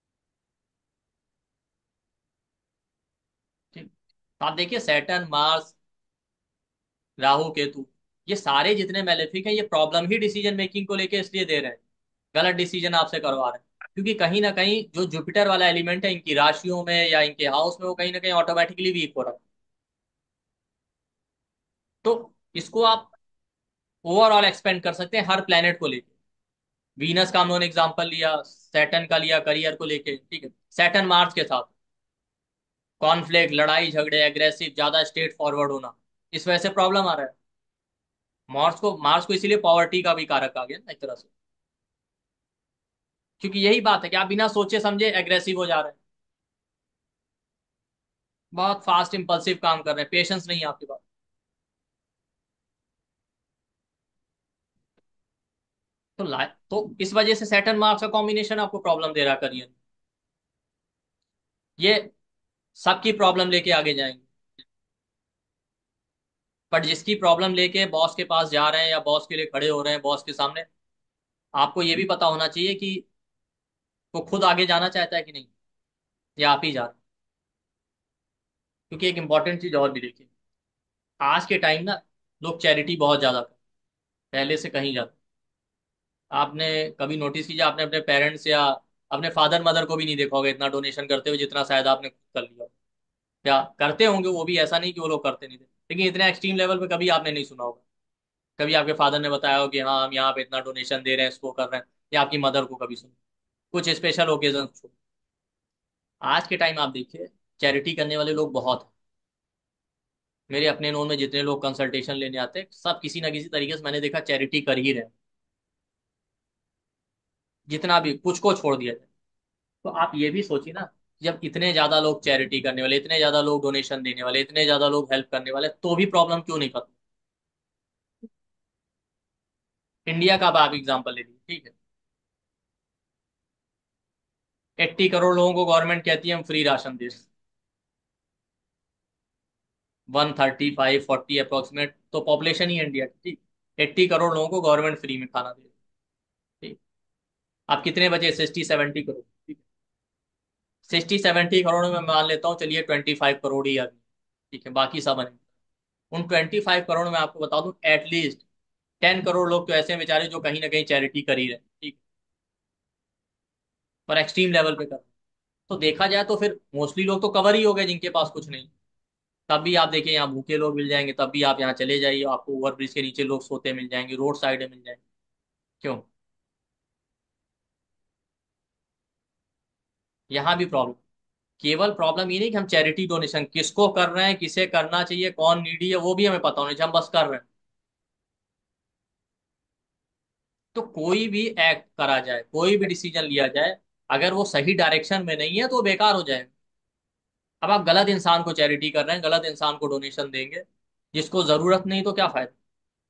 ठीक। तो आप देखिए सैटर्न मार्स राहु केतु, ये सारे जितने मेलेफिक हैं, ये प्रॉब्लम ही डिसीजन मेकिंग को लेके इसलिए दे रहे हैं, गलत डिसीजन आपसे करवा रहे हैं। क्योंकि कहीं ना कहीं जो जुपिटर वाला एलिमेंट है इनकी राशियों में या इनके हाउस में, वो कहीं ना कहीं ऑटोमेटिकली वीक हो रहा है। तो इसको आप ओवरऑल एक्सपेंड कर सकते हैं हर प्लेनेट को लेके। वीनस का हमने एग्जांपल लिया, सैटर्न का लिया करियर को लेके, ठीक है, सैटर्न मार्स के साथ कॉन्फ्लिक्ट, लड़ाई झगड़े, एग्रेसिव, ज्यादा स्ट्रेट फॉरवर्ड होना, इस वजह से प्रॉब्लम आ रहा है। मार्स को मार्स को इसीलिए पॉवर्टी का भी कारक आ गया ना एक तरह से, क्योंकि यही बात है कि आप बिना सोचे समझे एग्रेसिव हो जा रहे हैं, बहुत फास्ट इंपल्सिव काम कर रहे हैं, पेशेंस नहीं है आपके पास। तो ला तो इस वजह से सैटर्न मार्स का कॉम्बिनेशन आपको प्रॉब्लम दे रहा है करियर। ये सबकी प्रॉब्लम लेके आगे जाएंगे, बट जिसकी प्रॉब्लम लेके बॉस के पास जा रहे हैं या बॉस के लिए खड़े हो रहे हैं बॉस के सामने, आपको ये भी पता होना चाहिए कि वो खुद आगे जाना चाहता है कि नहीं, या आप ही जा रहे हैं। क्योंकि एक इंपॉर्टेंट चीज और भी देखिए, आज के टाइम ना लोग चैरिटी बहुत ज्यादा करते हैं, पहले से कहीं ज्यादा। आपने कभी नोटिस कीजिए, आपने अपने पेरेंट्स या अपने फादर मदर को भी नहीं देखा होगा इतना डोनेशन करते हुए जितना शायद आपने खुद कर लिया हो। क्या करते होंगे वो भी, ऐसा नहीं कि वो लोग करते नहीं थे, लेकिन इतने एक्सट्रीम लेवल पे कभी आपने नहीं सुना होगा। कभी आपके फादर ने बताया हो कि हाँ हम यहाँ पे इतना डोनेशन दे रहे हैं, इसको कर रहे हैं, या आपकी मदर को कभी सुना, कुछ स्पेशल ओकेजन को। आज के टाइम आप देखिए चैरिटी करने वाले लोग बहुत हैं। मेरे अपने नोन में जितने लोग कंसल्टेशन लेने आते हैं, सब किसी ना किसी तरीके से मैंने देखा चैरिटी कर ही रहे हैं, जितना भी कुछ को छोड़ दिया जाए। तो आप ये भी सोचिए ना, जब इतने ज्यादा लोग चैरिटी करने वाले, इतने ज्यादा लोग डोनेशन देने वाले, इतने ज्यादा लोग हेल्प करने वाले, तो भी प्रॉब्लम क्यों नहीं खत्म। इंडिया का अब आप एग्जाम्पल ले लीजिए, ठीक है, एट्टी करोड़ लोगों को गवर्नमेंट कहती है हम फ्री राशन दे, one thirty five forty approximate तो पॉपुलेशन ही है इंडिया की, ठीक। एट्टी करोड़ लोगों को गवर्नमेंट फ्री में खाना दे, ठीक। आप कितने बचे, सिक्सटी सेवेंटी करोड़, ठीक है, सिक्सटी सेवेंटी करोड़ में मान लेता हूँ चलिए ट्वेंटी फाइव करोड़ ही आदमी, ठीक है, बाकी सब अनएम्प्लॉयड। उन ट्वेंटी फाइव करोड़ में आपको बता दूं एटलीस्ट टेन करोड़ लोग तो ऐसे हैं बेचारे जो कहीं ना कहीं चैरिटी कर ही रहे हैं, ठीक, पर एक्सट्रीम लेवल पे कर रहे हैं। तो देखा जाए तो फिर मोस्टली लोग तो कवर ही हो गए जिनके पास कुछ नहीं। तब भी आप देखिए यहाँ भूखे लोग मिल जाएंगे, तब भी आप यहाँ चले जाइए आपको ओवरब्रिज के नीचे लोग सोते मिल जाएंगे, रोड साइड मिल जाएंगे। क्यों? यहाँ भी प्रॉब्लम। केवल प्रॉब्लम ये नहीं कि हम चैरिटी डोनेशन किसको कर रहे हैं, किसे करना चाहिए, कौन नीडी है, वो भी हमें पता होना चाहिए, हम बस कर रहे हैं। तो कोई भी एक्ट करा जाए, कोई भी डिसीजन लिया जाए, अगर वो सही डायरेक्शन में नहीं है तो वो बेकार हो जाएगा। अब आप गलत इंसान को चैरिटी कर रहे हैं, गलत इंसान को डोनेशन देंगे, जिसको जरूरत नहीं तो क्या फायदा?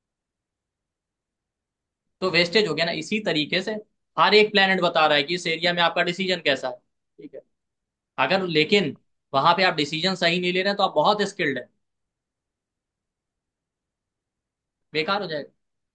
तो वेस्टेज हो गया ना। इसी तरीके से हर एक प्लेनेट बता रहा है कि इस एरिया में आपका डिसीजन कैसा है। ठीक है। अगर लेकिन वहां पे आप डिसीजन सही नहीं ले रहे हैं तो आप बहुत स्किल्ड है, बेकार हो जाएगा।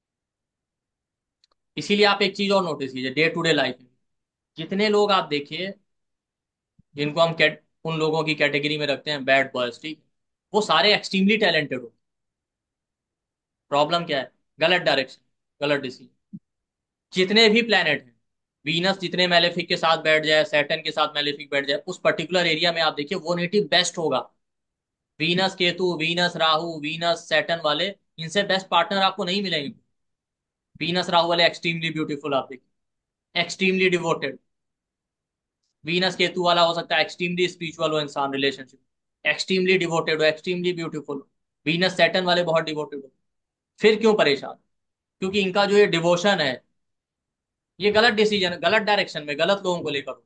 इसीलिए आप एक चीज और नोटिस कीजिए डे टू डे लाइफ में, जितने लोग आप देखिए जिनको हम कैट उन लोगों की कैटेगरी में रखते हैं बैड बॉयज, ठीक है, वो सारे एक्सट्रीमली टैलेंटेड हो। प्रॉब्लम क्या है? गलत डायरेक्शन, गलत डिसीजन। जितने भी प्लेनेट हैं, वीनस जितने मेलेफिक के साथ बैठ जाए, सैटर्न के साथ मेलेफिक बैठ जाए, उस पर्टिकुलर एरिया में आप देखिए वो नेटिव बेस्ट होगा। Venus Ketu, Venus Rahu, Venus Saturn वाले, इनसे बेस्ट पार्टनर आपको नहीं मिलेंगे। वीनस राहु वाले एक्सट्रीमली ब्यूटीफुल आप देखिए, एक्सट्रीमली डिवोटेड। वीनस केतु वाला हो सकता है एक्सट्रीमली स्पिरिचुअल हो इंसान, रिलेशनशिप एक्सट्रीमली डिवोटेड हो, एक्सट्रीमली ब्यूटीफुल हो। वीनस सैटर्न वाले बहुत डिवोटेड हो। फिर क्यों परेशान? क्योंकि इनका जो ये डिवोशन है, ये गलत डिसीजन, गलत डायरेक्शन में, गलत लोगों को लेकर हो।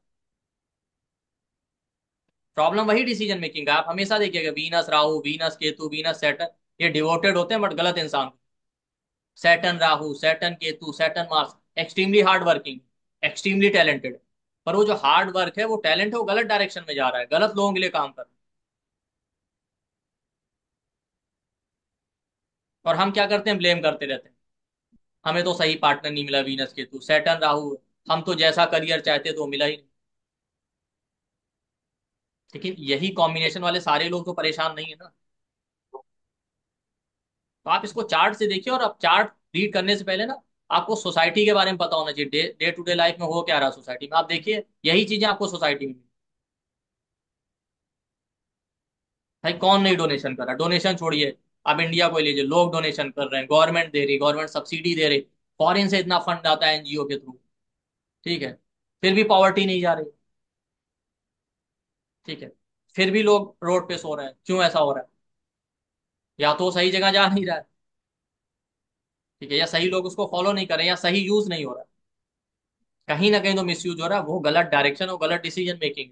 प्रॉब्लम वही डिसीजन मेकिंग का। आप हमेशा देखिएगा Venus Rahu, Venus Ketu, Venus Saturn, ये डिवोटेड होते हैं बट गलत इंसान। Saturn Rahu, Saturn Ketu, Saturn Mars, extremely hard working, extremely talented. पर वो जो हार्ड वर्क है, वो टैलेंट है, वो गलत डायरेक्शन में जा रहा है, गलत लोगों के लिए काम कर रहा है। और हम क्या करते हैं? ब्लेम करते रहते हैं, हमें तो सही पार्टनर नहीं मिला, वीनस केतु सैटर्न राहु, हम तो जैसा करियर चाहते तो मिला ही नहीं। लेकिन यही कॉम्बिनेशन वाले सारे लोग तो परेशान नहीं है ना। तो आप इसको चार्ट से देखिए, और अब चार्ट रीड करने से पहले ना आपको सोसाइटी के बारे में पता होना चाहिए, day day to day life में हो क्या रहा सोसाइटी में। आप देखिए यही चीजें आपको सोसाइटी में। भाई कौन नहीं डोनेशन कर रहा? डोनेशन छोड़िए, आप इंडिया को ही लीजिए, लोग डोनेशन कर रहे हैं, गवर्नमेंट दे रही, गवर्नमेंट सब्सिडी दे रही, फॉरेन से इतना फंड आता है एनजीओ के थ्रू। ठीक है। फिर भी पॉवर्टी नहीं जा रही। ठीक है। फिर भी लोग रोड पे सो रहे हैं, क्यों ऐसा हो रहा है? या तो वो सही जगह जा नहीं रहा है, ठीक है, या सही लोग उसको फॉलो नहीं कर रहे हैं, या सही यूज नहीं हो रहा है। कहीं ना कहीं तो मिस यूज हो रहा है, वो गलत डायरेक्शन और गलत डिसीजन मेकिंग है।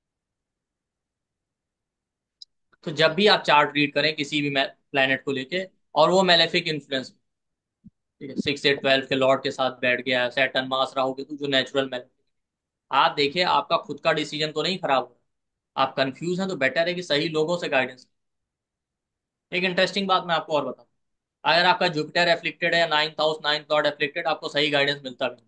तो जब भी आप चार्ट रीड करें किसी भी प्लेनेट को लेके, और वो मेलेफिक इन्फ्लुएंस, ठीक है, सिक्स एट ट्वेल्व के लॉर्ड के साथ बैठ गया, सैटर्न मास राहु केतु जो नेचुरल मेलेफिक, आप देखिए आपका खुद का डिसीजन तो नहीं खराब हो रहा, आप कंफ्यूज हैं तो बेटर है कि सही लोगों से गाइडेंस। एक इंटरेस्टिंग बात मैं आपको और बताऊं, अगर आपका जुपिटर एफ्लिक्टेड है या ninth house ninth lord afflicted, आपको सही गाइडेंस मिलता भी नहीं।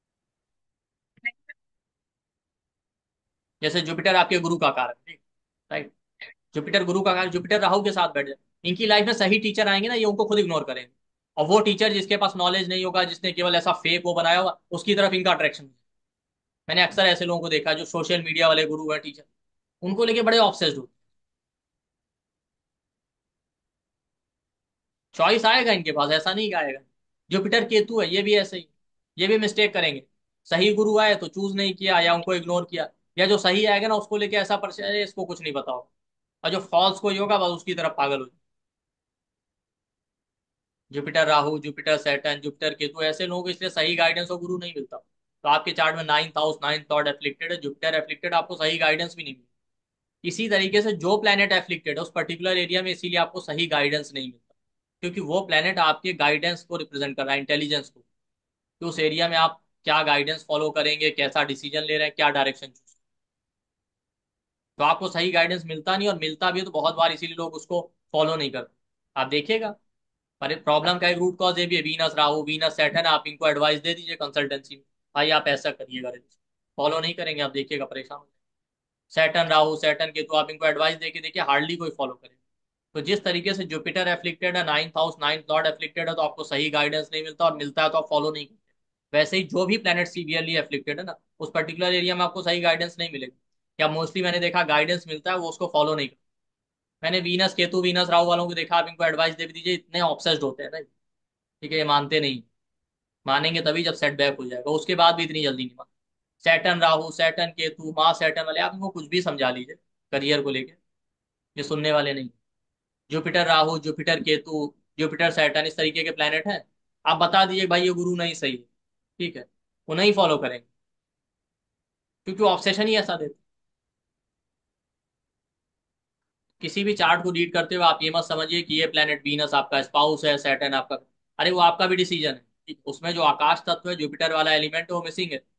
जैसे जुपिटर आपके गुरु का कारक, ठीक, राइट, जुपिटर गुरु का कारक, जुपिटर राहु के साथ बैठ जाए, इनकी लाइफ में सही टीचर आएंगे ना, ये उनको खुद इग्नोर करेंगे। और वो टीचर जिसके पास नॉलेज नहीं होगा, जिसने केवल ऐसा फेक वो बनाया होगा, उसकी तरफ इनका अट्रैक्शन। मैंने अक्सर ऐसे लोगों को देखा जो सोशल मीडिया वाले गुरु हैं, टीचर, उनको लेके बड़े ऑब्सेस्ड होते। चॉइस आएगा इनके पास, ऐसा नहीं कि आएगा। जुपिटर केतु है, ये भी ऐसे ही, ये भी मिस्टेक करेंगे। सही गुरु आए तो चूज नहीं किया या उनको इग्नोर किया, या जो सही आएगा ना उसको लेके ऐसा परसे अरे इसको कुछ नहीं पता होगा, और जो फॉल्स कोई होगा बस उसकी तरफ पागल हो जाए। Jupiter Rahu, Jupiter Saturn, Jupiter Ketu, ऐसे लोगों को इसलिए सही गाइडेंस और गुरु नहीं मिलता। तो आपके चार्ट में ninth house ninth lord afflicted है, जुपिटर एफ्लिक्टेड, आपको सही गाइडेंस भी नहीं मिलता। इसी तरीके से जो प्लेनेट एफ्लिक्टेड है उस पर्टिकुलर एरिया में, इसीलिए आपको सही गाइडेंस नहीं मिलता, क्योंकि वो प्लेनेट आपके गाइडेंस को रिप्रेजेंट कर रहा है, इंटेलिजेंस को, कि उस एरिया में आप क्या गाइडेंस फॉलो करेंगे, कैसा डिसीजन ले रहे हैं, क्या डायरेक्शन चूज। तो आपको सही गाइडेंस मिलता नहीं, और मिलता भी है तो बहुत बार इसीलिए लोग उसको फॉलो नहीं करते। आप देखिएगा। पर प्रॉब्लम का एक रूट कॉज ये भी है, वीनस राहु, वीनस सैटर्न, आप इनको एडवाइस दे दीजिए कंसल्टेंसी में, भाई आप ऐसा करिएगा, फॉलो नहीं करेंगे, आप देखिएगा परेशान हो जाएंगे। सैटर्न राहु, सैटर्न के तो आप इनको एडवाइस देके देखिए, हार्डली कोई फॉलो करे। तो जिस तरीके से जुपिटर एफ्लिक्टेड है, ninth house ninth lord afflicted है, तो आपको सही गाइडेंस नहीं मिलता, और मिलता है तो आप फॉलो नहीं करते। वैसे ही जो भी प्लेनेट सीवियरली एफ्लिक्टेड है ना, उस पर्टिकुलर एरिया में आपको सही गाइडेंस नहीं मिलेगी, या मोस्टली मैंने देखा गाइडेंस मिलता है वो उसको फॉलो नहीं करता। मैंने वीनस केतु वीनस राहु वालों को देखा, आप इनको एडवाइस दे भी दीजिए, इतने ऑब्सेस्ड होते हैं ना, ठीक है, ये मानते नहीं। मानेंगे तभी जब सेटबैक हो जाएगा, उसके बाद भी इतनी जल्दी नहीं मान। सैटर्न राहु, सैटर्न केतु, माँ सैटर्न वाले, आप इनको कुछ भी समझा लीजिए करियर को लेके, ये सुनने वाले नहीं। Jupiter Rahu, Jupiter Ketu, Jupiter Saturn, इस तरीके के प्लेनेट हैं, आप बता दीजिए भाई ये गुरु नहीं सही है, ठीक है, उन्हें ही फॉलो करेंगे, क्योंकि ऑब्सेशन ही ऐसा देते। किसी भी चार्ट को रीड करते हुए आप ये मत समझिए कि ये प्लेनेट वीनस आपका स्पाउस है, सैटर्न आपका, अरे वो आपका भी डिसीजन है, ठीक? उसमें जो आकाश तत्व है, जुपिटर वाला एलिमेंट है, वो मिसिंग है,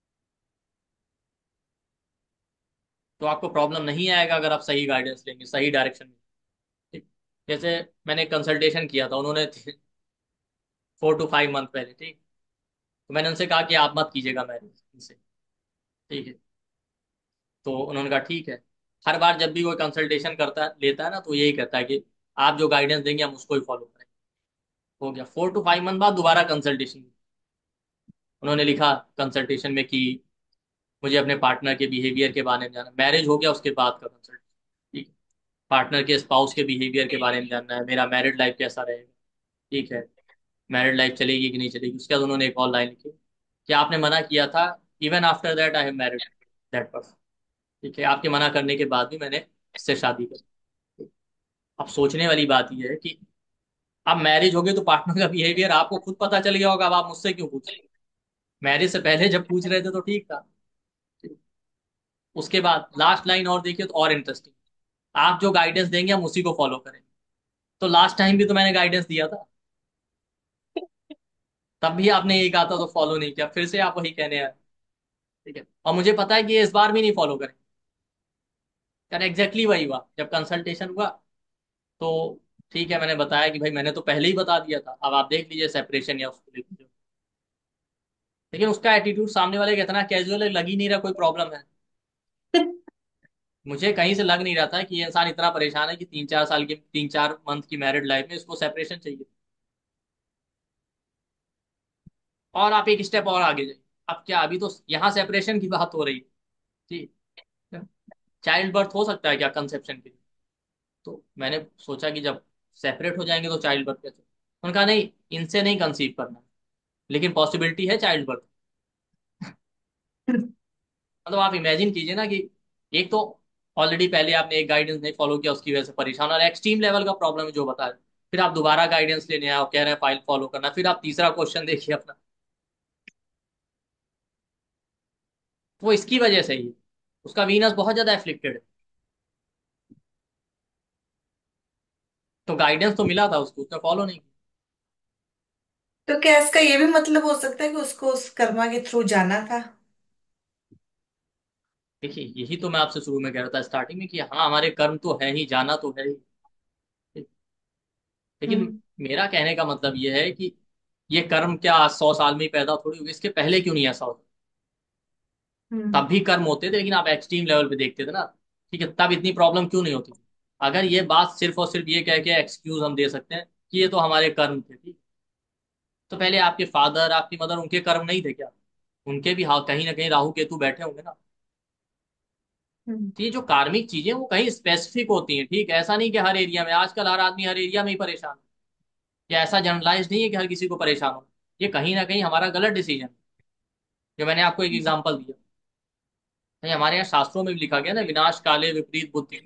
तो आपको प्रॉब्लम नहीं आएगा अगर आप सही गाइडेंस लेंगे, सही डायरेक्शन में, ठीक? जैसे मैंने कंसल्टेशन किया था, उन्होंने फोर टू फाइव मंथ पहले, ठीक, तो मैंने उनसे कहा कि आप मत कीजिएगा मैरिज इनसे, ठीक है, तो उन्होंने कहा ठीक है। हर बार जब भी कोई कंसल्टेशन करता है लेता है ना, तो यही कहता है कि आप जो गाइडेंस देंगे हम उसको ही फॉलो करें। हो गया, फोर टू फाइव मंथ बाद दोबारा कंसल्टेशन, उन्होंने लिखा कंसल्टेशन में कि मुझे अपने पार्टनर के बिहेवियर के बारे में जानना, मैरिज हो गया उसके बाद का कंसल्ट, ठीक है, पार्टनर के स्पाउस के बिहेवियर के बारे में जानना है, मेरा मैरिड लाइफ कैसा रहेगा, ठीक है, मैरिड लाइफ चलेगी कि नहीं चलेगी। उसके बाद उन्होंने एक और लाइन लिखी कि आपने मना किया था, even after that I have married that person, ठीक है, आपके मना करने के बाद भी मैंने इससे शादी करी। अब सोचने वाली बात यह है कि अब मैरिज हो गई तो पार्टनर का बिहेवियर आपको खुद पता चल गया होगा, अब आप मुझसे क्यों पूछ रहे हैं? मैरिज से पहले जब पूछ रहे थे तो ठीक था। उसके बाद लास्ट लाइन और देखिए तो और इंटरेस्टिंग, आप जो गाइडेंस देंगे हम उसी को फॉलो करेंगे। तो लास्ट टाइम भी तो मैंने गाइडेंस दिया था, तब भी आपने यही कहा था तो फॉलो नहीं किया, फिर से आप वही कहने आए, ठीक है, और मुझे पता है कि ये इस बार भी नहीं फॉलो करेंगे। यार एग्जैक्टली वही हुआ जब कंसल्टेशन हुआ, तो ठीक है, मैंने बताया कि भाई मैंने तो पहले ही बता दिया था, अब आप देख लीजिए सेपरेशन या उसको देख लीजिए। लेकिन उसका एटीट्यूड सामने वाले का इतना कैजुअल है, लग ही नहीं रहा कोई प्रॉब्लम है। मुझे कहीं से लग नहीं रहा था कि ये इंसान इतना परेशान है कि तीन चार साल की, तीन चार मंथ की मैरिड लाइफ में इसको सेपरेशन चाहिए। और आप एक स्टेप और आगे जाइए, अब क्या, अभी तो यहाँ सेपरेशन की बात हो रही है, ठीक, चाइल्ड बर्थ हो सकता है क्या कंसेप्शन के लिए? तो मैंने सोचा कि जब सेपरेट हो जाएंगे तो चाइल्ड बर्थ कैसे, उन्होंने कहा नहीं, इनसे नहीं कंसीव करना, लेकिन पॉसिबिलिटी है चाइल्ड बर्थ। मतलब आप इमेजिन कीजिए ना कि एक तो ऑलरेडी पहले आपने एक गाइडेंस नहीं फॉलो किया, उसकी वजह से परेशान, और एक्सट्रीम लेवल का प्रॉब्लम है जो बता रहे, फिर आप दोबारा गाइडेंस लेने आए और कह रहे हैं फाइल फॉलो करना, फिर आप तीसरा क्वेश्चन देखिए अपना, वो इसकी वजह से ही है। उसका वीनस बहुत ज्यादा एफ्लिक्टेड है, तो गाइडेंस तो मिला था उसको, उसने फॉलो नहीं किया। तो क्या इसका ये भी मतलब हो सकता है कि उसको उस कर्मा के थ्रू जाना था? देखिए यही तो मैं आपसे शुरू में कह रहा था स्टार्टिंग में कि हाँ हमारे कर्म तो है ही, जाना तो है ही, लेकिन हम्म। मेरा कहने का मतलब ये है कि ये कर्म क्या सौ साल में ही पैदा थोड़ी होगी, इसके पहले क्यों नहीं ऐसा होता? हम्म। तब भी कर्म होते थे, लेकिन आप एक्सट्रीम लेवल पे देखते थे ना, ठीक है, तब इतनी प्रॉब्लम क्यों नहीं होती थी? अगर ये बात सिर्फ और सिर्फ ये कह के एक्सक्यूज हम दे सकते हैं कि ये तो हमारे कर्म थे, ठीक, तो पहले आपके फादर आपकी मदर उनके कर्म नहीं थे क्या? उनके भी हाँ कहीं ना कहीं राहु केतु बैठे होंगे ना। हम्म। तो ये जो कार्मिक चीजें वो कहीं स्पेसिफिक होती हैं, ठीक, ऐसा नहीं कि हर एरिया में, आजकल हर आदमी हर एरिया में ही परेशान है, या ऐसा जनरलाइज नहीं है कि हर किसी को परेशान हो। ये कहीं ना कहीं हमारा गलत डिसीजन, जो मैंने आपको एक एग्जांपल दिया, नहीं हमारे यहाँ शास्त्रों में भी लिखा गया ना, विनाश काले विपरीत बुद्धि।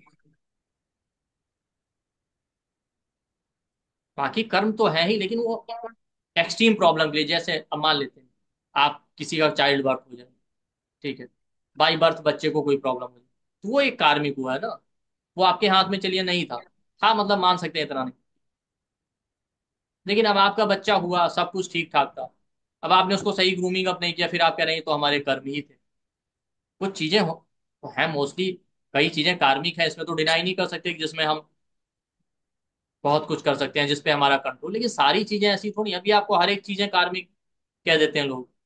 बाकी कर्म तो है ही, लेकिन वो एक्सट्रीम प्रॉब्लम के लिए, जैसे अब मान लेते हैं आप किसी का चाइल्ड बर्थ हो जाए, ठीक है, बाई बर्थ बच्चे को कोई प्रॉब्लम हो जाए, तो वो एक कार्मिक हुआ है ना, वो आपके हाथ में चलिए नहीं था, हाँ मतलब मान सकते हैं इतना नहीं, लेकिन अब आपका बच्चा हुआ, सब कुछ ठीक ठाक था, अब आपने उसको सही ग्रूमिंग अप नहीं किया, फिर आप कह रहे हैं तो हमारे कर्म ही थे। कुछ चीजें हो तो है मोस्टली, कई चीजें कार्मिक है, इसमें तो डिनाई नहीं कर सकते कि जिसमें हम बहुत कुछ कर सकते हैं जिसपे हमारा कंट्रोल, लेकिन सारी चीजें ऐसी थोड़ी, अभी आपको हर एक चीजें कार्मिक कह देते हैं लोग।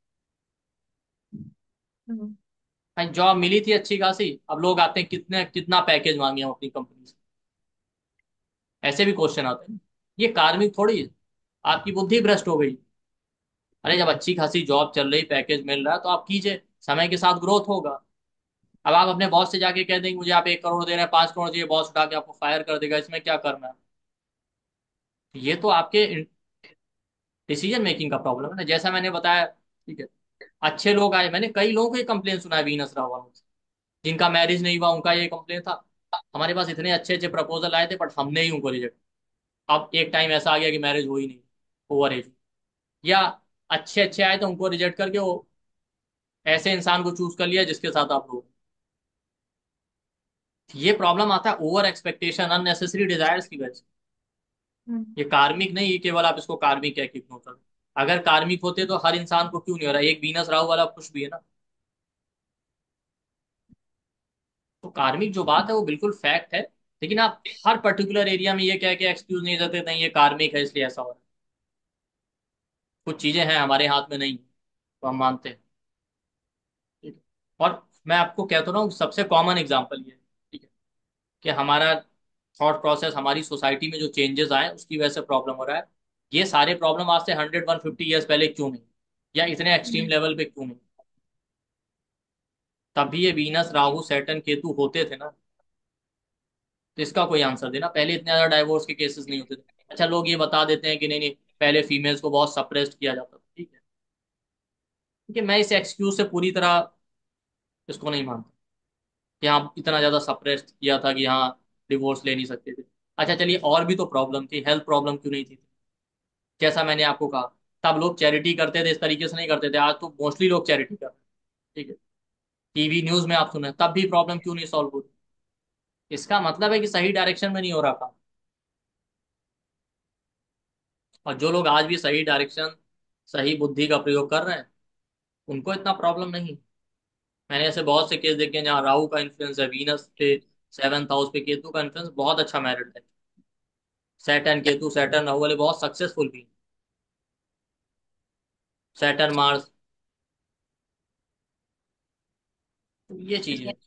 हम्म। जॉब मिली थी अच्छी खासी, अब लोग आते हैं कितने कितना पैकेज मांगे हम अपनी कंपनी से, ऐसे भी क्वेश्चन आते हैं। ये कार्मिक थोड़ी है, आपकी बुद्धि भ्रष्ट हो गई। अरे जब अच्छी खासी जॉब चल रही, पैकेज मिल रहा है, तो आप कीजिए, समय के साथ ग्रोथ होगा। अब आप अपने बॉस से जाके कह देंगे मुझे आप एक करोड़ दे रहे हैं, पांच करोड़ चाहिए, बॉस उठा के आपको फायर कर देगा, इसमें क्या करना है? ये तो आपके डिसीजन मेकिंग का प्रॉब्लम है ना, जैसा मैंने बताया। ठीक है, अच्छे लोग आए, मैंने कई लोगों को ये कंप्लेन सुना है वीनस राव वालों से, जिनका मैरिज नहीं हुआ उनका ये कंप्लेन था, हमारे पास इतने अच्छे अच्छे प्रपोजल आए थे बट हमने ही उनको रिजेक्ट। अब एक टाइम ऐसा आ गया कि मैरिज हो ही नहीं, ओवर एज, या अच्छे अच्छे आए तो उनको रिजेक्ट करके वो ऐसे इंसान को चूज कर लिया जिसके साथ आप लोग। ये प्रॉब्लम आता है ओवर एक्सपेक्टेशन, अननेसेसरी डिजायर्स की वजह से। हम्म। ये कार्मिक नहीं, ये केवल आप इसको कार्मिक कह के इग्नोर कर। अगर कार्मिक होते तो हर इंसान को क्यों नहीं हो रहा, एक वीनस राहु वाला खुश भी है ना। तो कार्मिक जो बात है वो बिल्कुल फैक्ट है, लेकिन आप हर पर्टिकुलर एरिया में ये कह के एक्सक्यूज नहीं देते नहीं ये कार्मिक है इसलिए ऐसा हो रहा है। कुछ चीजें हैं हमारे हाथ में नहीं, तो हम मानते हैं। ठीक है, और मैं आपको कहता रहा हूँ सबसे कॉमन एग्जाम्पल ये है, ठीक है, कि हमारा थॉट प्रोसेस, हमारी सोसाइटी में जो चेंजेस आए उसकी वजह से प्रॉब्लम हो रहा है। ये सारे प्रॉब्लम आज से हंड्रेड वन फिफ्टी ईयर्स पहले क्यों नहीं, या इतने एक्सट्रीम हम्म। लेवल पे क्यों नहीं? तब भी ये वीनस राहु सैटर्न केतु होते थे ना। तो इसका कोई आंसर देना, पहले इतने ज्यादा डाइवोर्स के केसेस नहीं होते थे। अच्छा, लोग ये बता देते हैं कि नहीं नहीं, पहले फीमेल्स को बहुत सप्रेस्ड किया जाता था, ठीक है, क्योंकि मैं इस एक्सक्यूज से पूरी तरह इसको नहीं मानता कि हाँ इतना ज्यादा सप्रेस्ड किया था कि हाँ डिवोर्स ले नहीं सकते थे। अच्छा चलिए, और भी तो प्रॉब्लम थी, हेल्थ प्रॉब्लम क्यों नहीं थी? जैसा मैंने आपको कहा, तब लोग चैरिटी करते थे, इस तरीके से नहीं करते थे, आज तो मोस्टली लोग चैरिटी कर रहे हैं। ठीक है, टीवी न्यूज में आप सुने, तब भी प्रॉब्लम क्यों नहीं सॉल्व हो रही? इसका मतलब है कि सही डायरेक्शन में नहीं हो रहा काम। और जो लोग आज भी सही डायरेक्शन, सही बुद्धि का प्रयोग कर रहे हैं, उनको इतना प्रॉब्लम नहीं। मैंने ऐसे बहुत से केस देखे हैं जहाँ राहु का इन्फ्लुएंस है वीनस पे, सेवंथ हाउस पे केतु का इन्फ्लुएंस, बहुत अच्छा मैरिड है। सैटर्न केतु, सैटर्न राहु वाले बहुत सक्सेसफुल भी, सैटर्न मार्स, तो ये चीज है।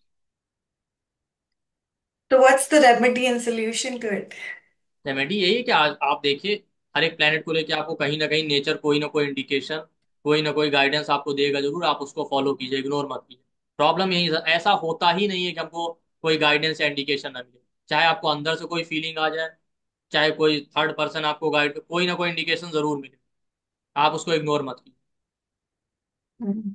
तो what's the remedy and solution to it? Remedy यही है कि आज आप देखिए, हर एक प्लेनेट को लेके आपको कहीं ना कहीं नेचर कोई ना कोई इंडिकेशन, कोई ना कोई गाइडेंस आपको देगा जरूर, आप उसको फॉलो कीजिए, इग्नोर मत कीजिए। प्रॉब्लम यही है, ऐसा होता ही नहीं है कि हमको कोई गाइडेंस या इंडिकेशन ना मिले, चाहे आपको अंदर से कोई फीलिंग आ जाए, चाहे कोई थर्ड पर्सन आपको गाइड, कोई ना कोई इंडिकेशन जरूर मिले, आप उसको इग्नोर मत कीजिए। हम्म।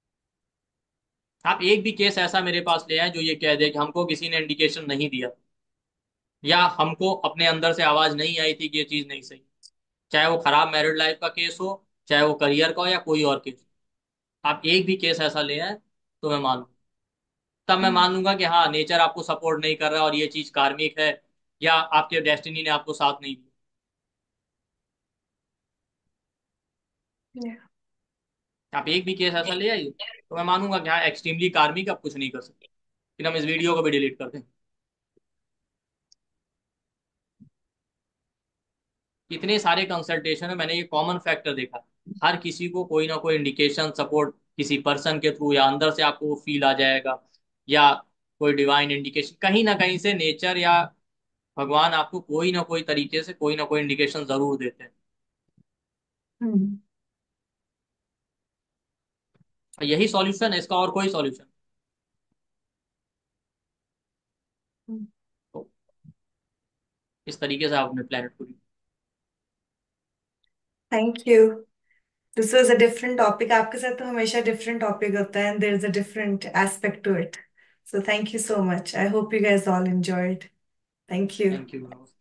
आप एक भी केस ऐसा मेरे पास ले आए जो ये कह दे कि हमको किसी ने इंडिकेशन नहीं दिया, या हमको अपने अंदर से आवाज नहीं आई थी कि ये चीज नहीं सही, चाहे वो खराब मैरिड लाइफ का केस हो, चाहे वो करियर का हो, या कोई और केस, आप एक भी केस ऐसा ले आए तो मैं मान लूँ, तब मैं मान लूंगा कि हाँ नेचर आपको सपोर्ट नहीं कर रहा और ये चीज कार्मिक है, या आपके डेस्टिनी ने आपको साथ नहीं दिया। Yeah. आप एक भी केस ऐसा ले आइए तो मैं मानूंगा कि हाँ एक्सट्रीमली कार्मिक, आप कुछ नहीं कर सकते। फिर हम इस वीडियो को भी डिलीट कर दें। इतने सारे कंसल्टेशन है, मैंने ये कॉमन फैक्टर देखा, हर किसी को कोई ना कोई इंडिकेशन, सपोर्ट किसी पर्सन के थ्रू, या अंदर से आपको वो फील आ जाएगा, या कोई डिवाइन इंडिकेशन कहीं ना कहीं से, नेचर या भगवान आपको कोई ना कोई तरीके से कोई ना कोई इंडिकेशन जरूर देते हैं। हम्म। और यही सॉल्यूशन है इसका, और कोई सॉल्यूशन। तो इस तरीके से आप अपने प्लेनेट को। Thank you. This was a different topic. आपके साथ तो हमेशा डिफरेंट टॉपिक होता है, and there is a different aspect to it. So thank you so much. I hope you guys all enjoyed. Thank you. Thank you.